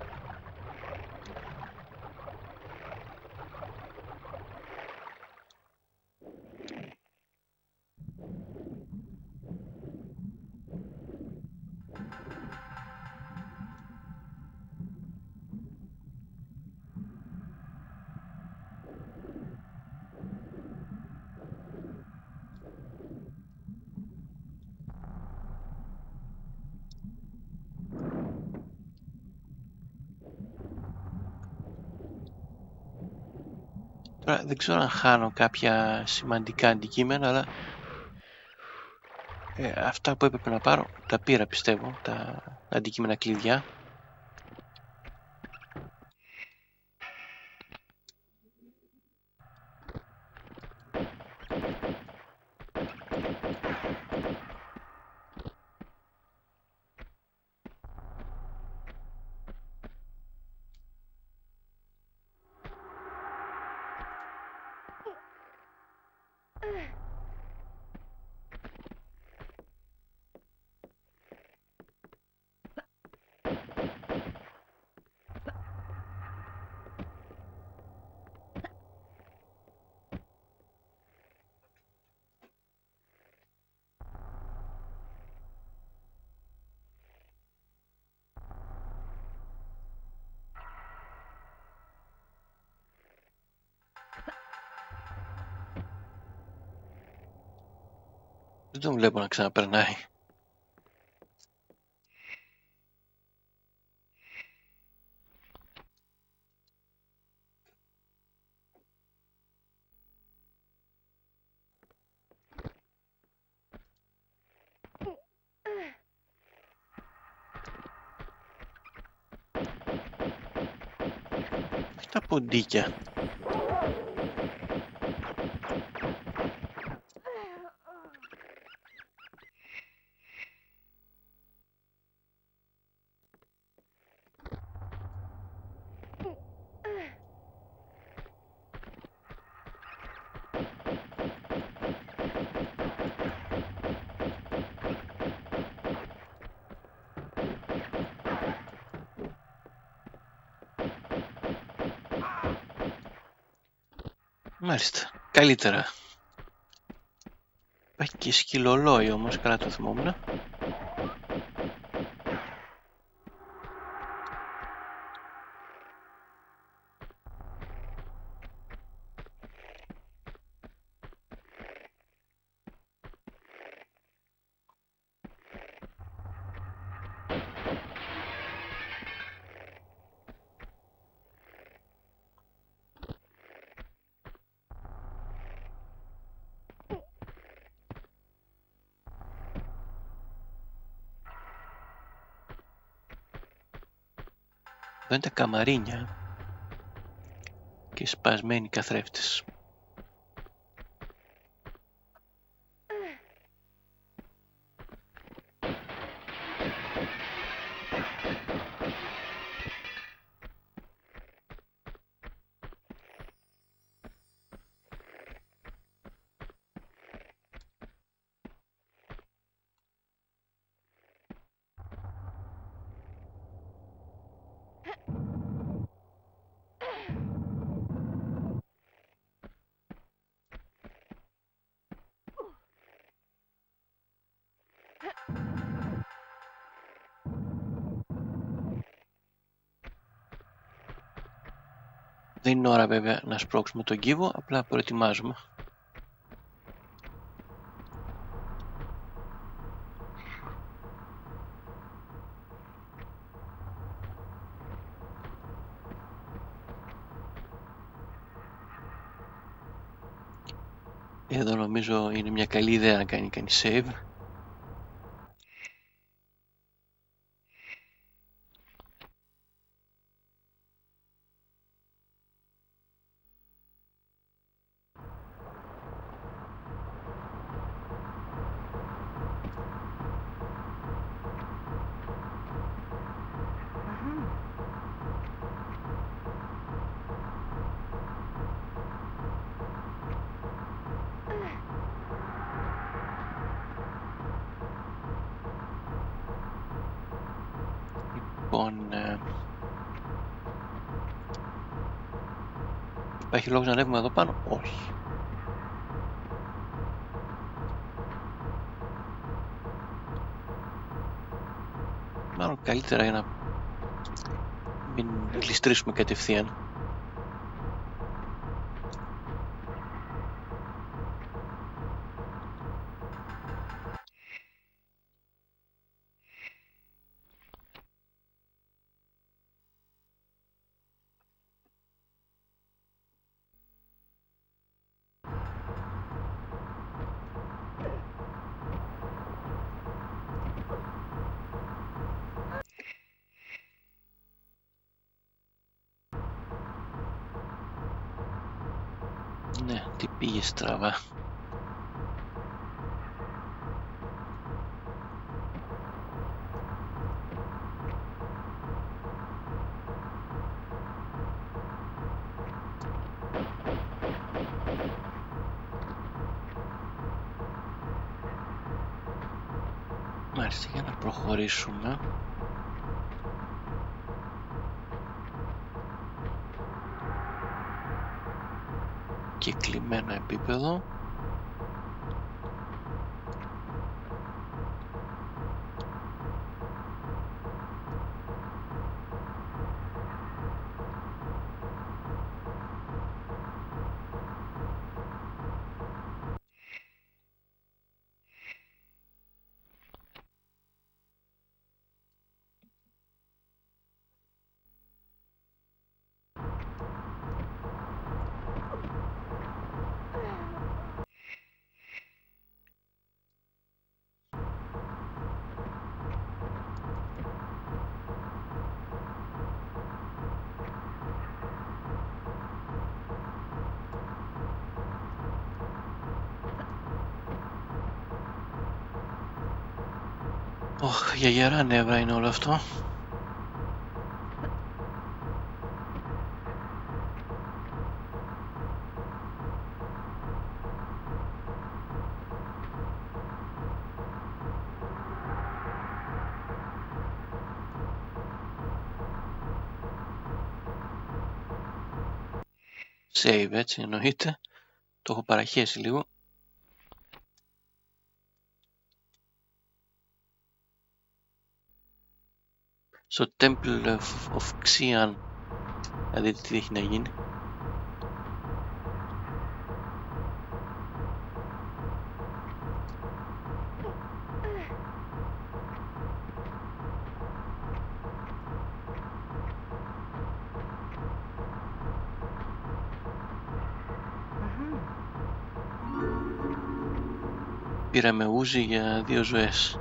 Τώρα δεν ξέρω αν χάνω κάποια σημαντικά αντικείμενα, αλλά ε, αυτά που έπρεπε να πάρω τα πήρα, πιστεύω, τα αντικείμενα κλειδιά. Δεν τον βλέπω να ξαναπερνάει. Τα ποντίκια. Μάλιστα, καλύτερα. Υπάρχει και σκυλολόι όμως, καλά το θυμόμουν. Εδώ είναι τα καμαρίνια και σπασμένοι καθρέφτες. Δεν είναι ώρα βέβαια να σπρώξουμε τον κύβο, απλά προετοιμάζουμε. Εδώ νομίζω είναι μια καλή ιδέα να κάνει κανείς save. Λοιπόν, ε, υπάρχει λόγος να ανέβουμε εδώ πάνω? Όχι. Μάλλον καλύτερα για να μην γλιστρήσουμε κατευθείαν. Ναι, τι πήγε στραβά? Μάλιστα, για να προχωρήσουμε. Κεκλειμένο επίπεδο. Ωχ, για γερά νεύρα είναι όλο αυτό. Save, έτσι εννοείται. Το έχω παραχέσει λίγο. Στο Temple of, of Xian. Να δείτε τι έχει να γίνει. Πήραμε ούζι για δύο ζωές.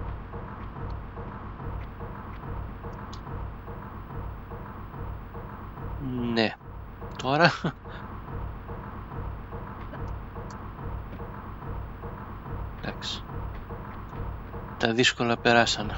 Ναι. Τώρα... εντάξει. Τα δύσκολα περάσανε.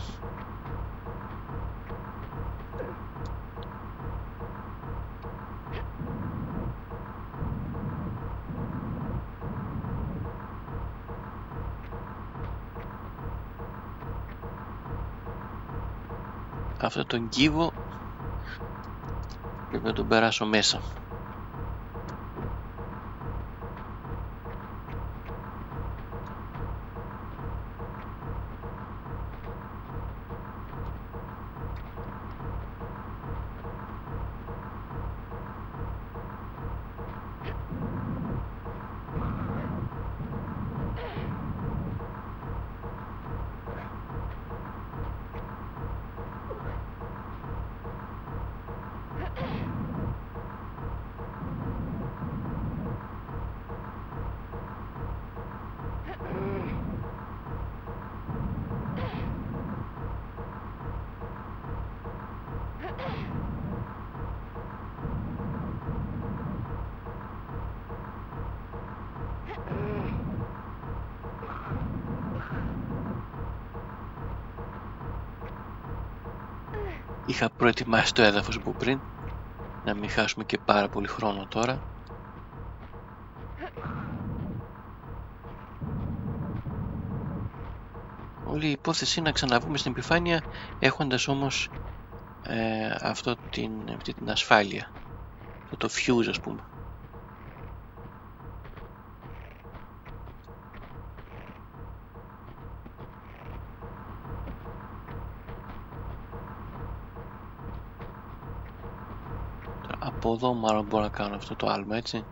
Αυτό τον κύβο πρέπει να τον περάσω μέσα. Είχα προετοιμάσει το έδαφος από πριν, να μην χάσουμε και πάρα πολύ χρόνο τώρα. Όλη η υπόθεση είναι να ξαναβούμε στην επιφάνεια, έχοντας όμως ε, αυτό την, αυτή την ασφάλεια, το, το fuse ας πούμε. Από εδώ μάλλον μπορώ να κάνω αυτό το άλμα, έτσι.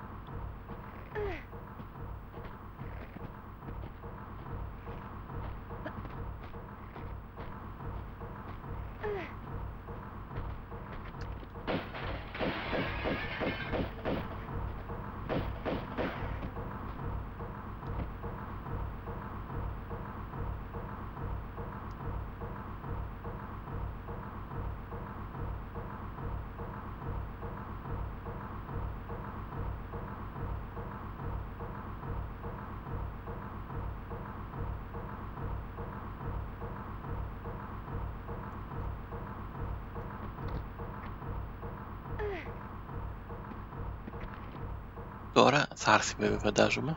Τώρα θα έρθει βέβαια, φαντάζομαι.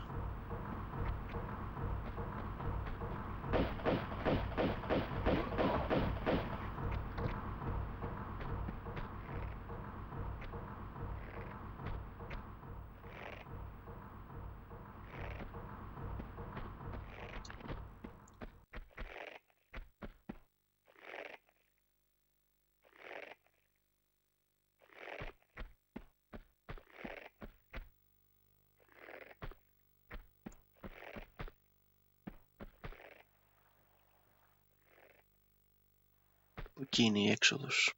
Εκεί είναι η έξοδος.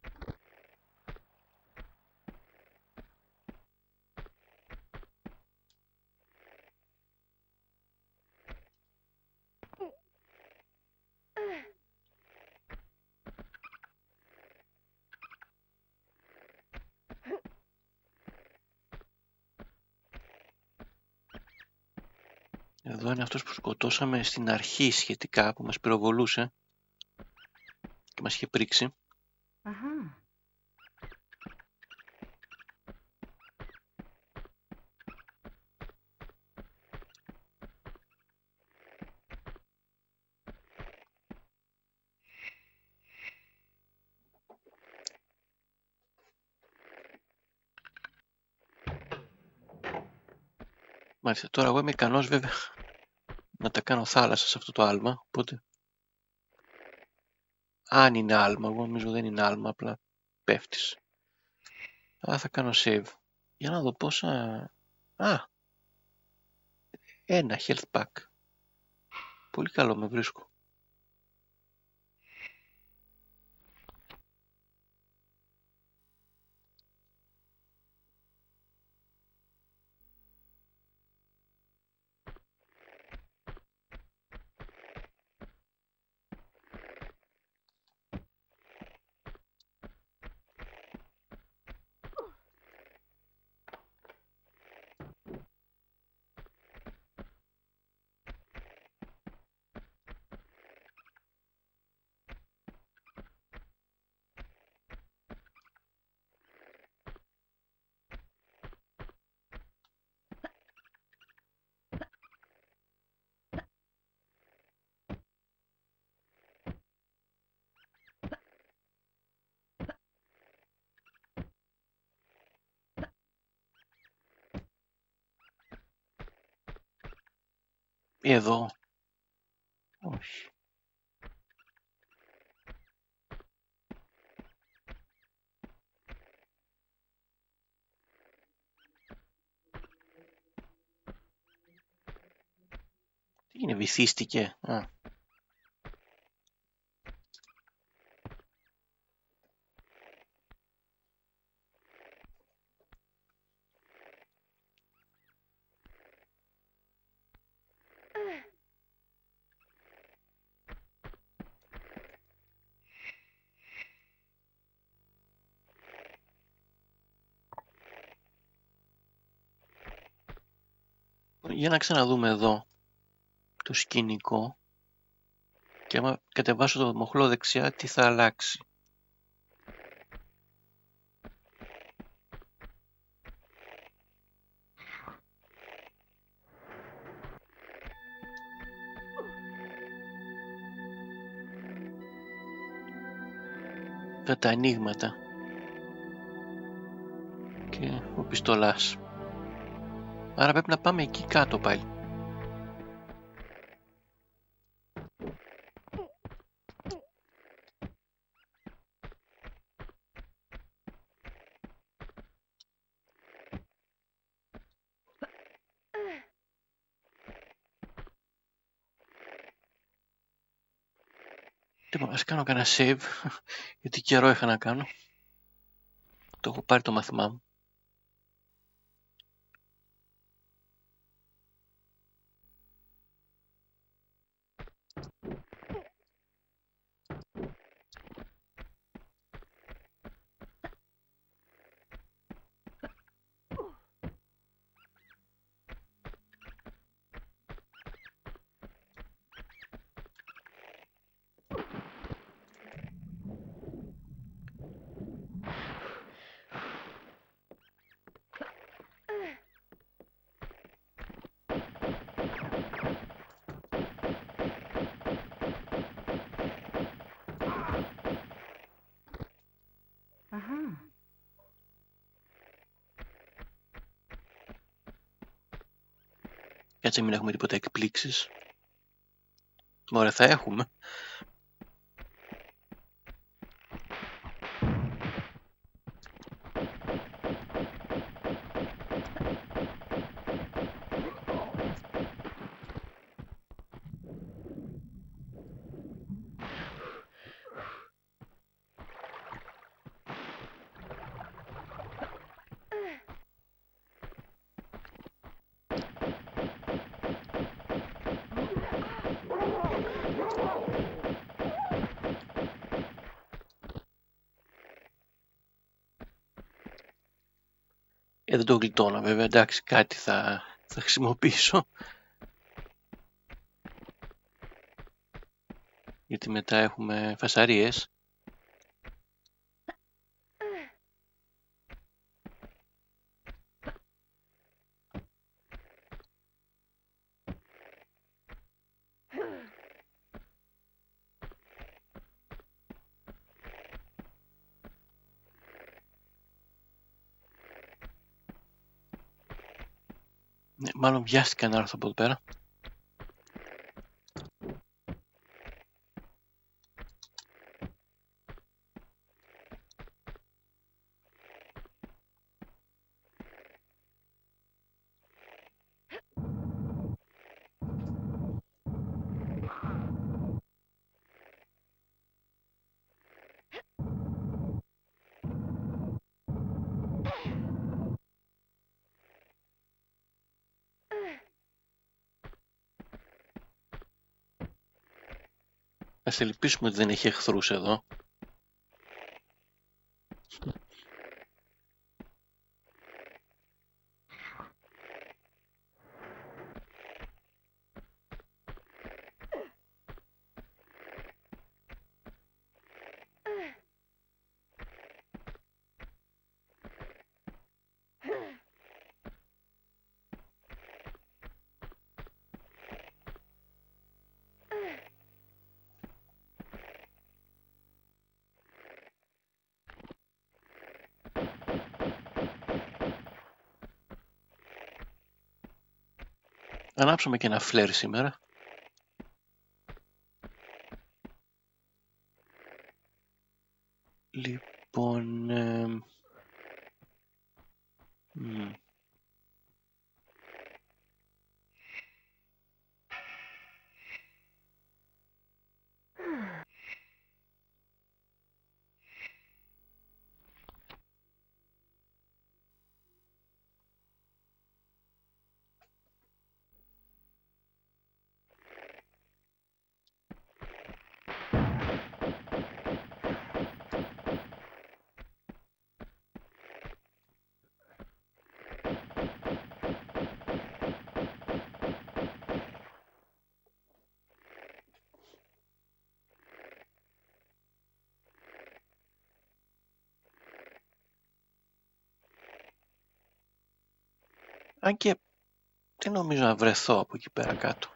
Εδώ είναι αυτός που σκοτώσαμε στην αρχή σχετικά, που μας πυροβολούσε και μας είχε πρίξει. Αχα. Μάλιστα, τώρα εγώ είμαι ικανός βέβαια να τα κάνω θάλασσα σε αυτό το άλμα, οπότε αν είναι άλμα, εγώ νομίζω δεν είναι άλμα, απλά πέφτεις. Αλλά θα κάνω save για να δω πόσα... Α, ένα health pack. Πολύ καλό με βρίσκω. Εδώ. Όχι. Τι είναι, βυθίστηκε. Α. Για να ξαναδούμε εδώ το σκηνικό και άμα κατεβάσω το μοχλό δεξιά, τι θα αλλάξει. αυτά τα ανοίγματα. Και ο πιστολάς. Άρα πρέπει να πάμε εκεί κάτω πάλι. Λοιπόν, ας κάνω κανένα save, γιατί καιρό είχα να κάνω. Το έχω πάρει το μάθημά μου. Αχα. Κάτσε μην έχουμε τίποτα εκπλήξεις. Ωραία, θα έχουμε. Ε, δεν το γλιτώνω βέβαια, εντάξει, κάτι θα, θα χρησιμοποιήσω. Γιατί μετά έχουμε φασαρίες. Ναι, μάλλον βιάστηκα να έρθω από εδώ πέρα. Ας ελπίσουμε ότι δεν έχει εχθρούς εδώ. Ανάψουμε και ένα φλερ σήμερα. Λοιπόν... Ε, μ, αν και δεν νομίζω να βρεθώ από εκεί πέρα κάτω.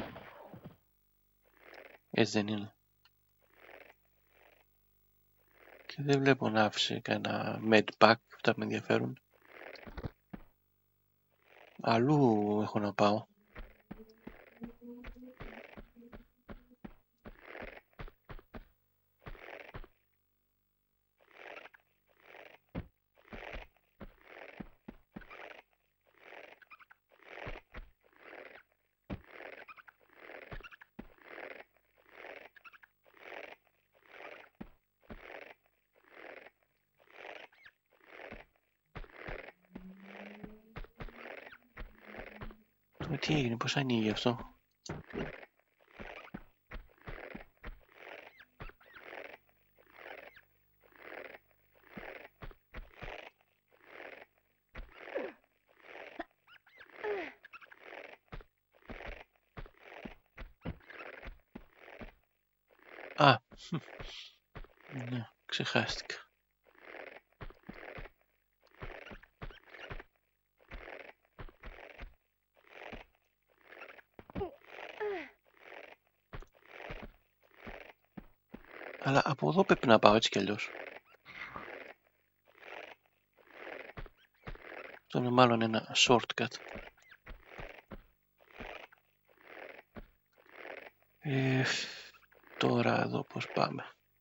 Έτσι δεν είναι? Και δεν βλέπω να άφησε κανένα medpack, αυτά με ενδιαφέρουν. Αλλού έχω να πάω. Τώρα τι έγινε, πώς ανοίγει αυτό? Α, ναι, ξεχάστηκα. Αλλά από εδώ πρέπει να πάω έτσι κι αλλιώς. Αυτό είναι μάλλον ένα shortcut. Ε, τώρα εδώ πώς πάμε?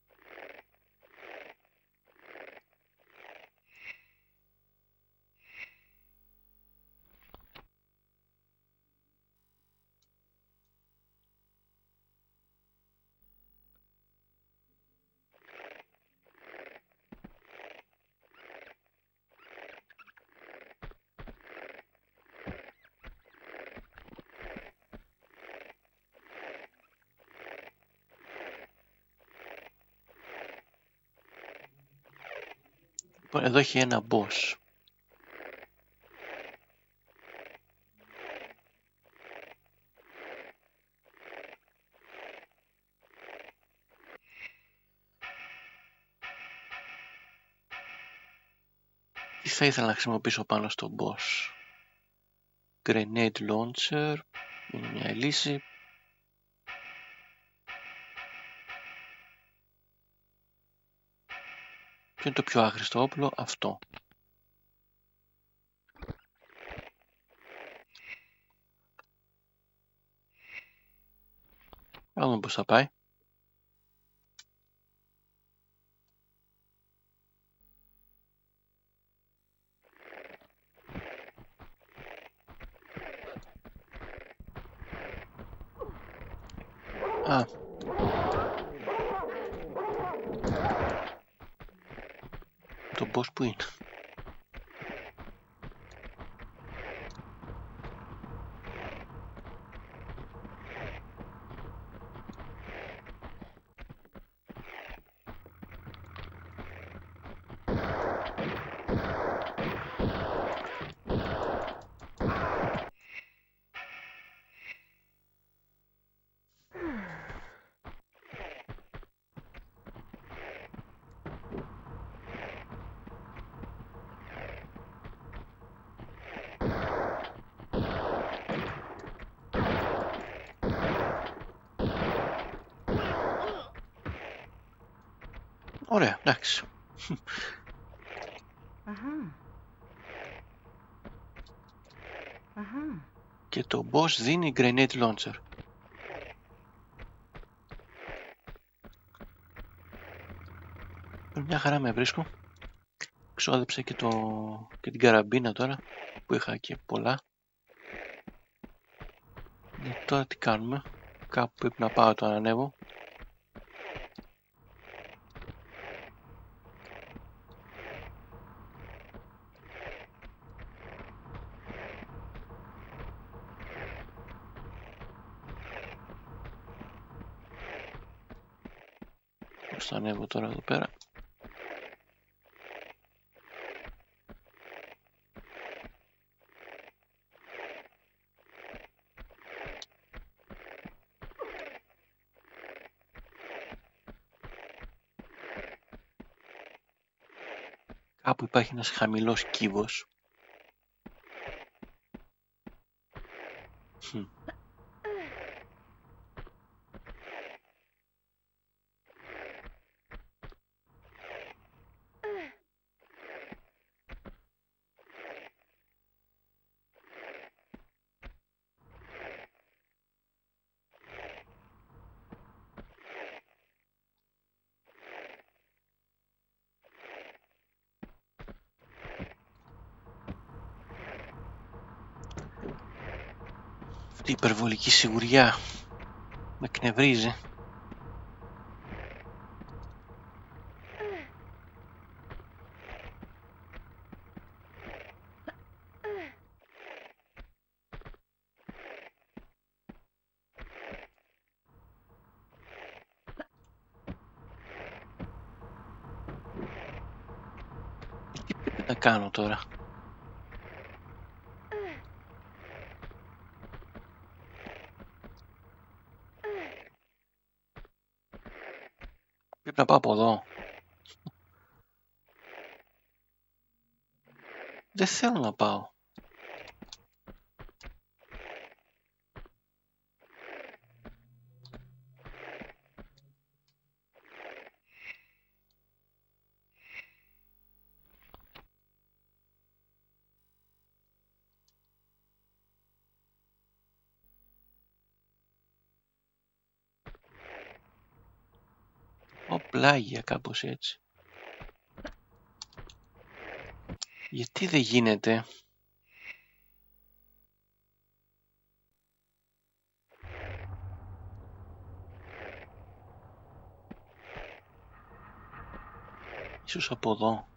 Εδώ έχει ένα boss. Τι θα ήθελα να χρησιμοποιήσω πάνω στο boss? Grenade launcher είναι μια λύση. Ποιο είναι το πιο άχρηστο όπλο? Αυτό. Να δούμε πώς θα πάει. Α. Το boss που είναι? Ωραία, εντάξει. Αχα. Αχα. Και το boss δίνει grenade launcher. Μια χαρά με βρίσκω. Ξόδεψα και, το... και την καραμπίνα τώρα που είχα και πολλά. Ε, τώρα τι κάνουμε? Κάπου πρέπει να πάω, το ανέβω. Πώς θα ανέβω τώρα εδώ πέρα? Κάπου υπάρχει ένας χαμηλός κύβος. Hm. Τι υπερβολική σιγουριά. Με εκνευρίζει. Τι πρέπει να κάνω τώρα? Πρέπει να πάω από εδώ. Δεν θέλω να πάω. Ω, πλάγια, κάπως έτσι. Γιατί δεν γίνεται? Ίσως από εδώ.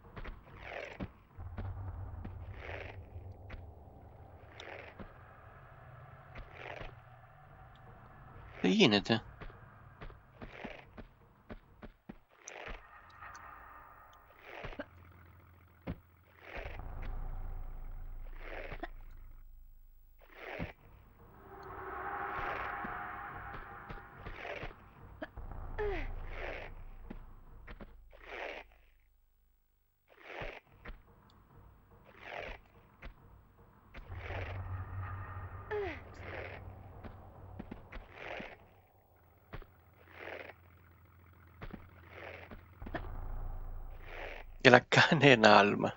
Δεν γίνεται. Για να κάνει ένα άλμα.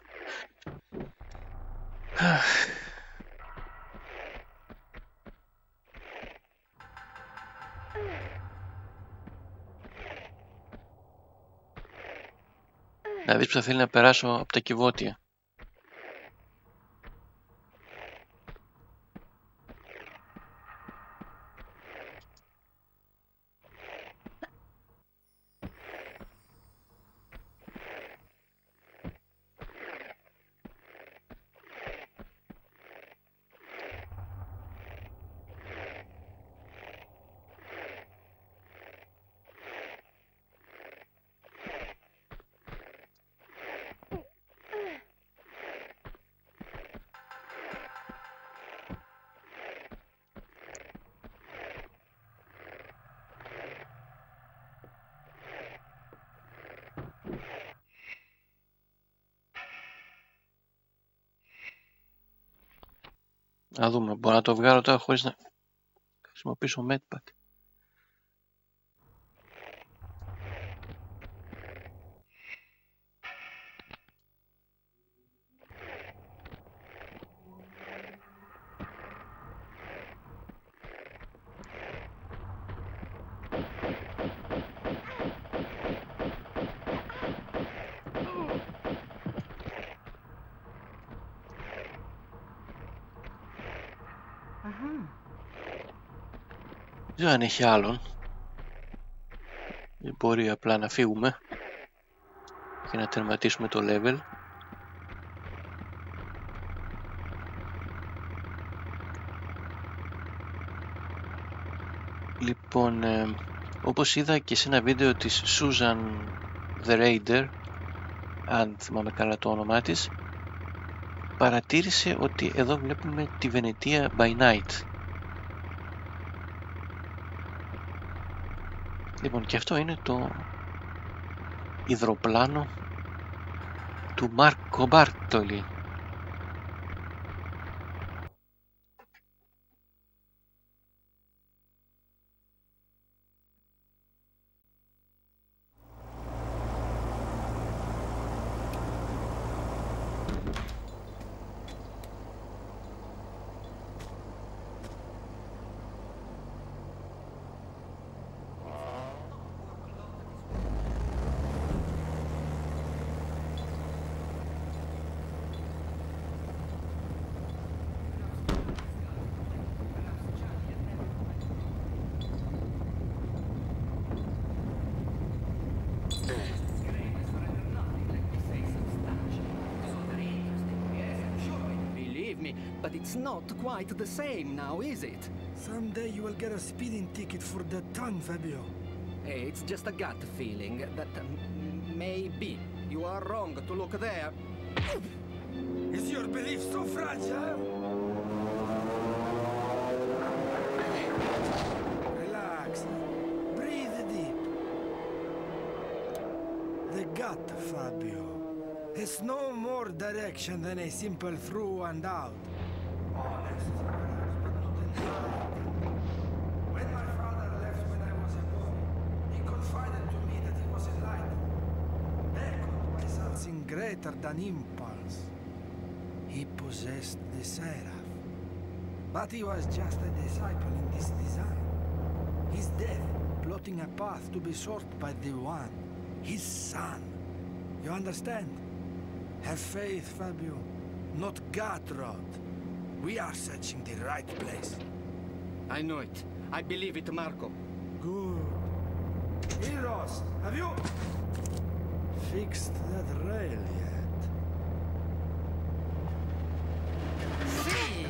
Να δεις που θα θέλει να περάσω από τα κυβότια. Να δούμε, μπορώ να το βγάλω τώρα χωρίς να χρησιμοποιήσω medpack. Αχα. Δεν ξέρω αν έχει άλλον. Ή μπορεί απλά να φύγουμε και να τερματίσουμε το level. Λοιπόν, ε, όπως είδα και σε ένα βίντεο της Susan the Raider, αν θυμάμαι καλά το όνομά της, παρατήρησε ότι εδώ βλέπουμε τη Βενετία by night. Λοιπόν, και αυτό είναι το υδροπλάνο του Μάρκο Μπάρτολι. me, but it's not quite the same now, is it? Someday you will get a speeding ticket for that tongue, Fabio. Hey, it's just a gut feeling that um, maybe you are wrong to look there. Is your belief so fragile? Relax. Breathe deep. The gut, Fabio. It's no more direction than a simple through and out. Honest, but not entirely. When my father left when I was a boy, he confided to me that he was enlightened, beckoned by something greater than impulse. He possessed the Seraph. But he was just a disciple in this design. His death, plotting a path to be sought by the One, his son. You understand? Have faith, Fabio. Not gut rot. We are searching the right place. I know it. I believe it, Marco. Good. Eros, have you fixed that rail yet? See!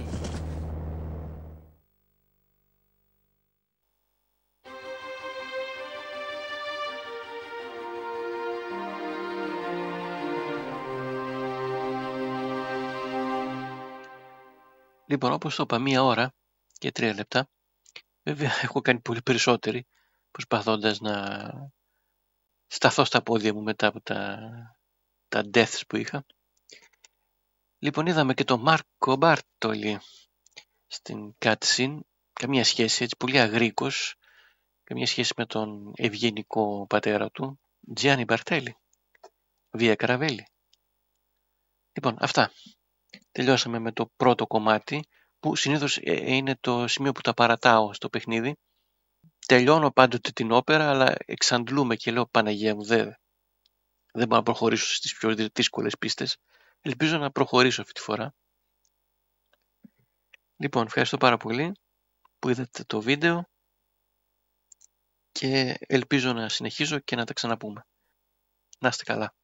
Λοιπόν, όπως το είπα, μία ώρα και τρία λεπτά. Βέβαια, έχω κάνει πολύ περισσότερη, προσπαθώντας να σταθώ στα πόδια μου μετά από τα, τα deaths που είχα. Λοιπόν, είδαμε και τον Μάρκο Μπάρτολι στην cutscene. Καμία σχέση, έτσι, πολύ αγρίκος. Καμία σχέση με τον ευγενικό πατέρα του, Τζιάννι Μπαρτέλη, Βία Καραβέλη. Λοιπόν, αυτά. Τελειώσαμε με το πρώτο κομμάτι, που συνήθως είναι το σημείο που τα παρατάω στο παιχνίδι. Τελειώνω πάντοτε την όπερα, αλλά εξαντλούμε και λέω Παναγία μου, δεν, δεν μπορώ να προχωρήσω στις πιο δύσκολες πίστες. Ελπίζω να προχωρήσω αυτή τη φορά. Λοιπόν, ευχαριστώ πάρα πολύ που είδατε το βίντεο και ελπίζω να συνεχίζω και να τα ξαναπούμε. Να είστε καλά.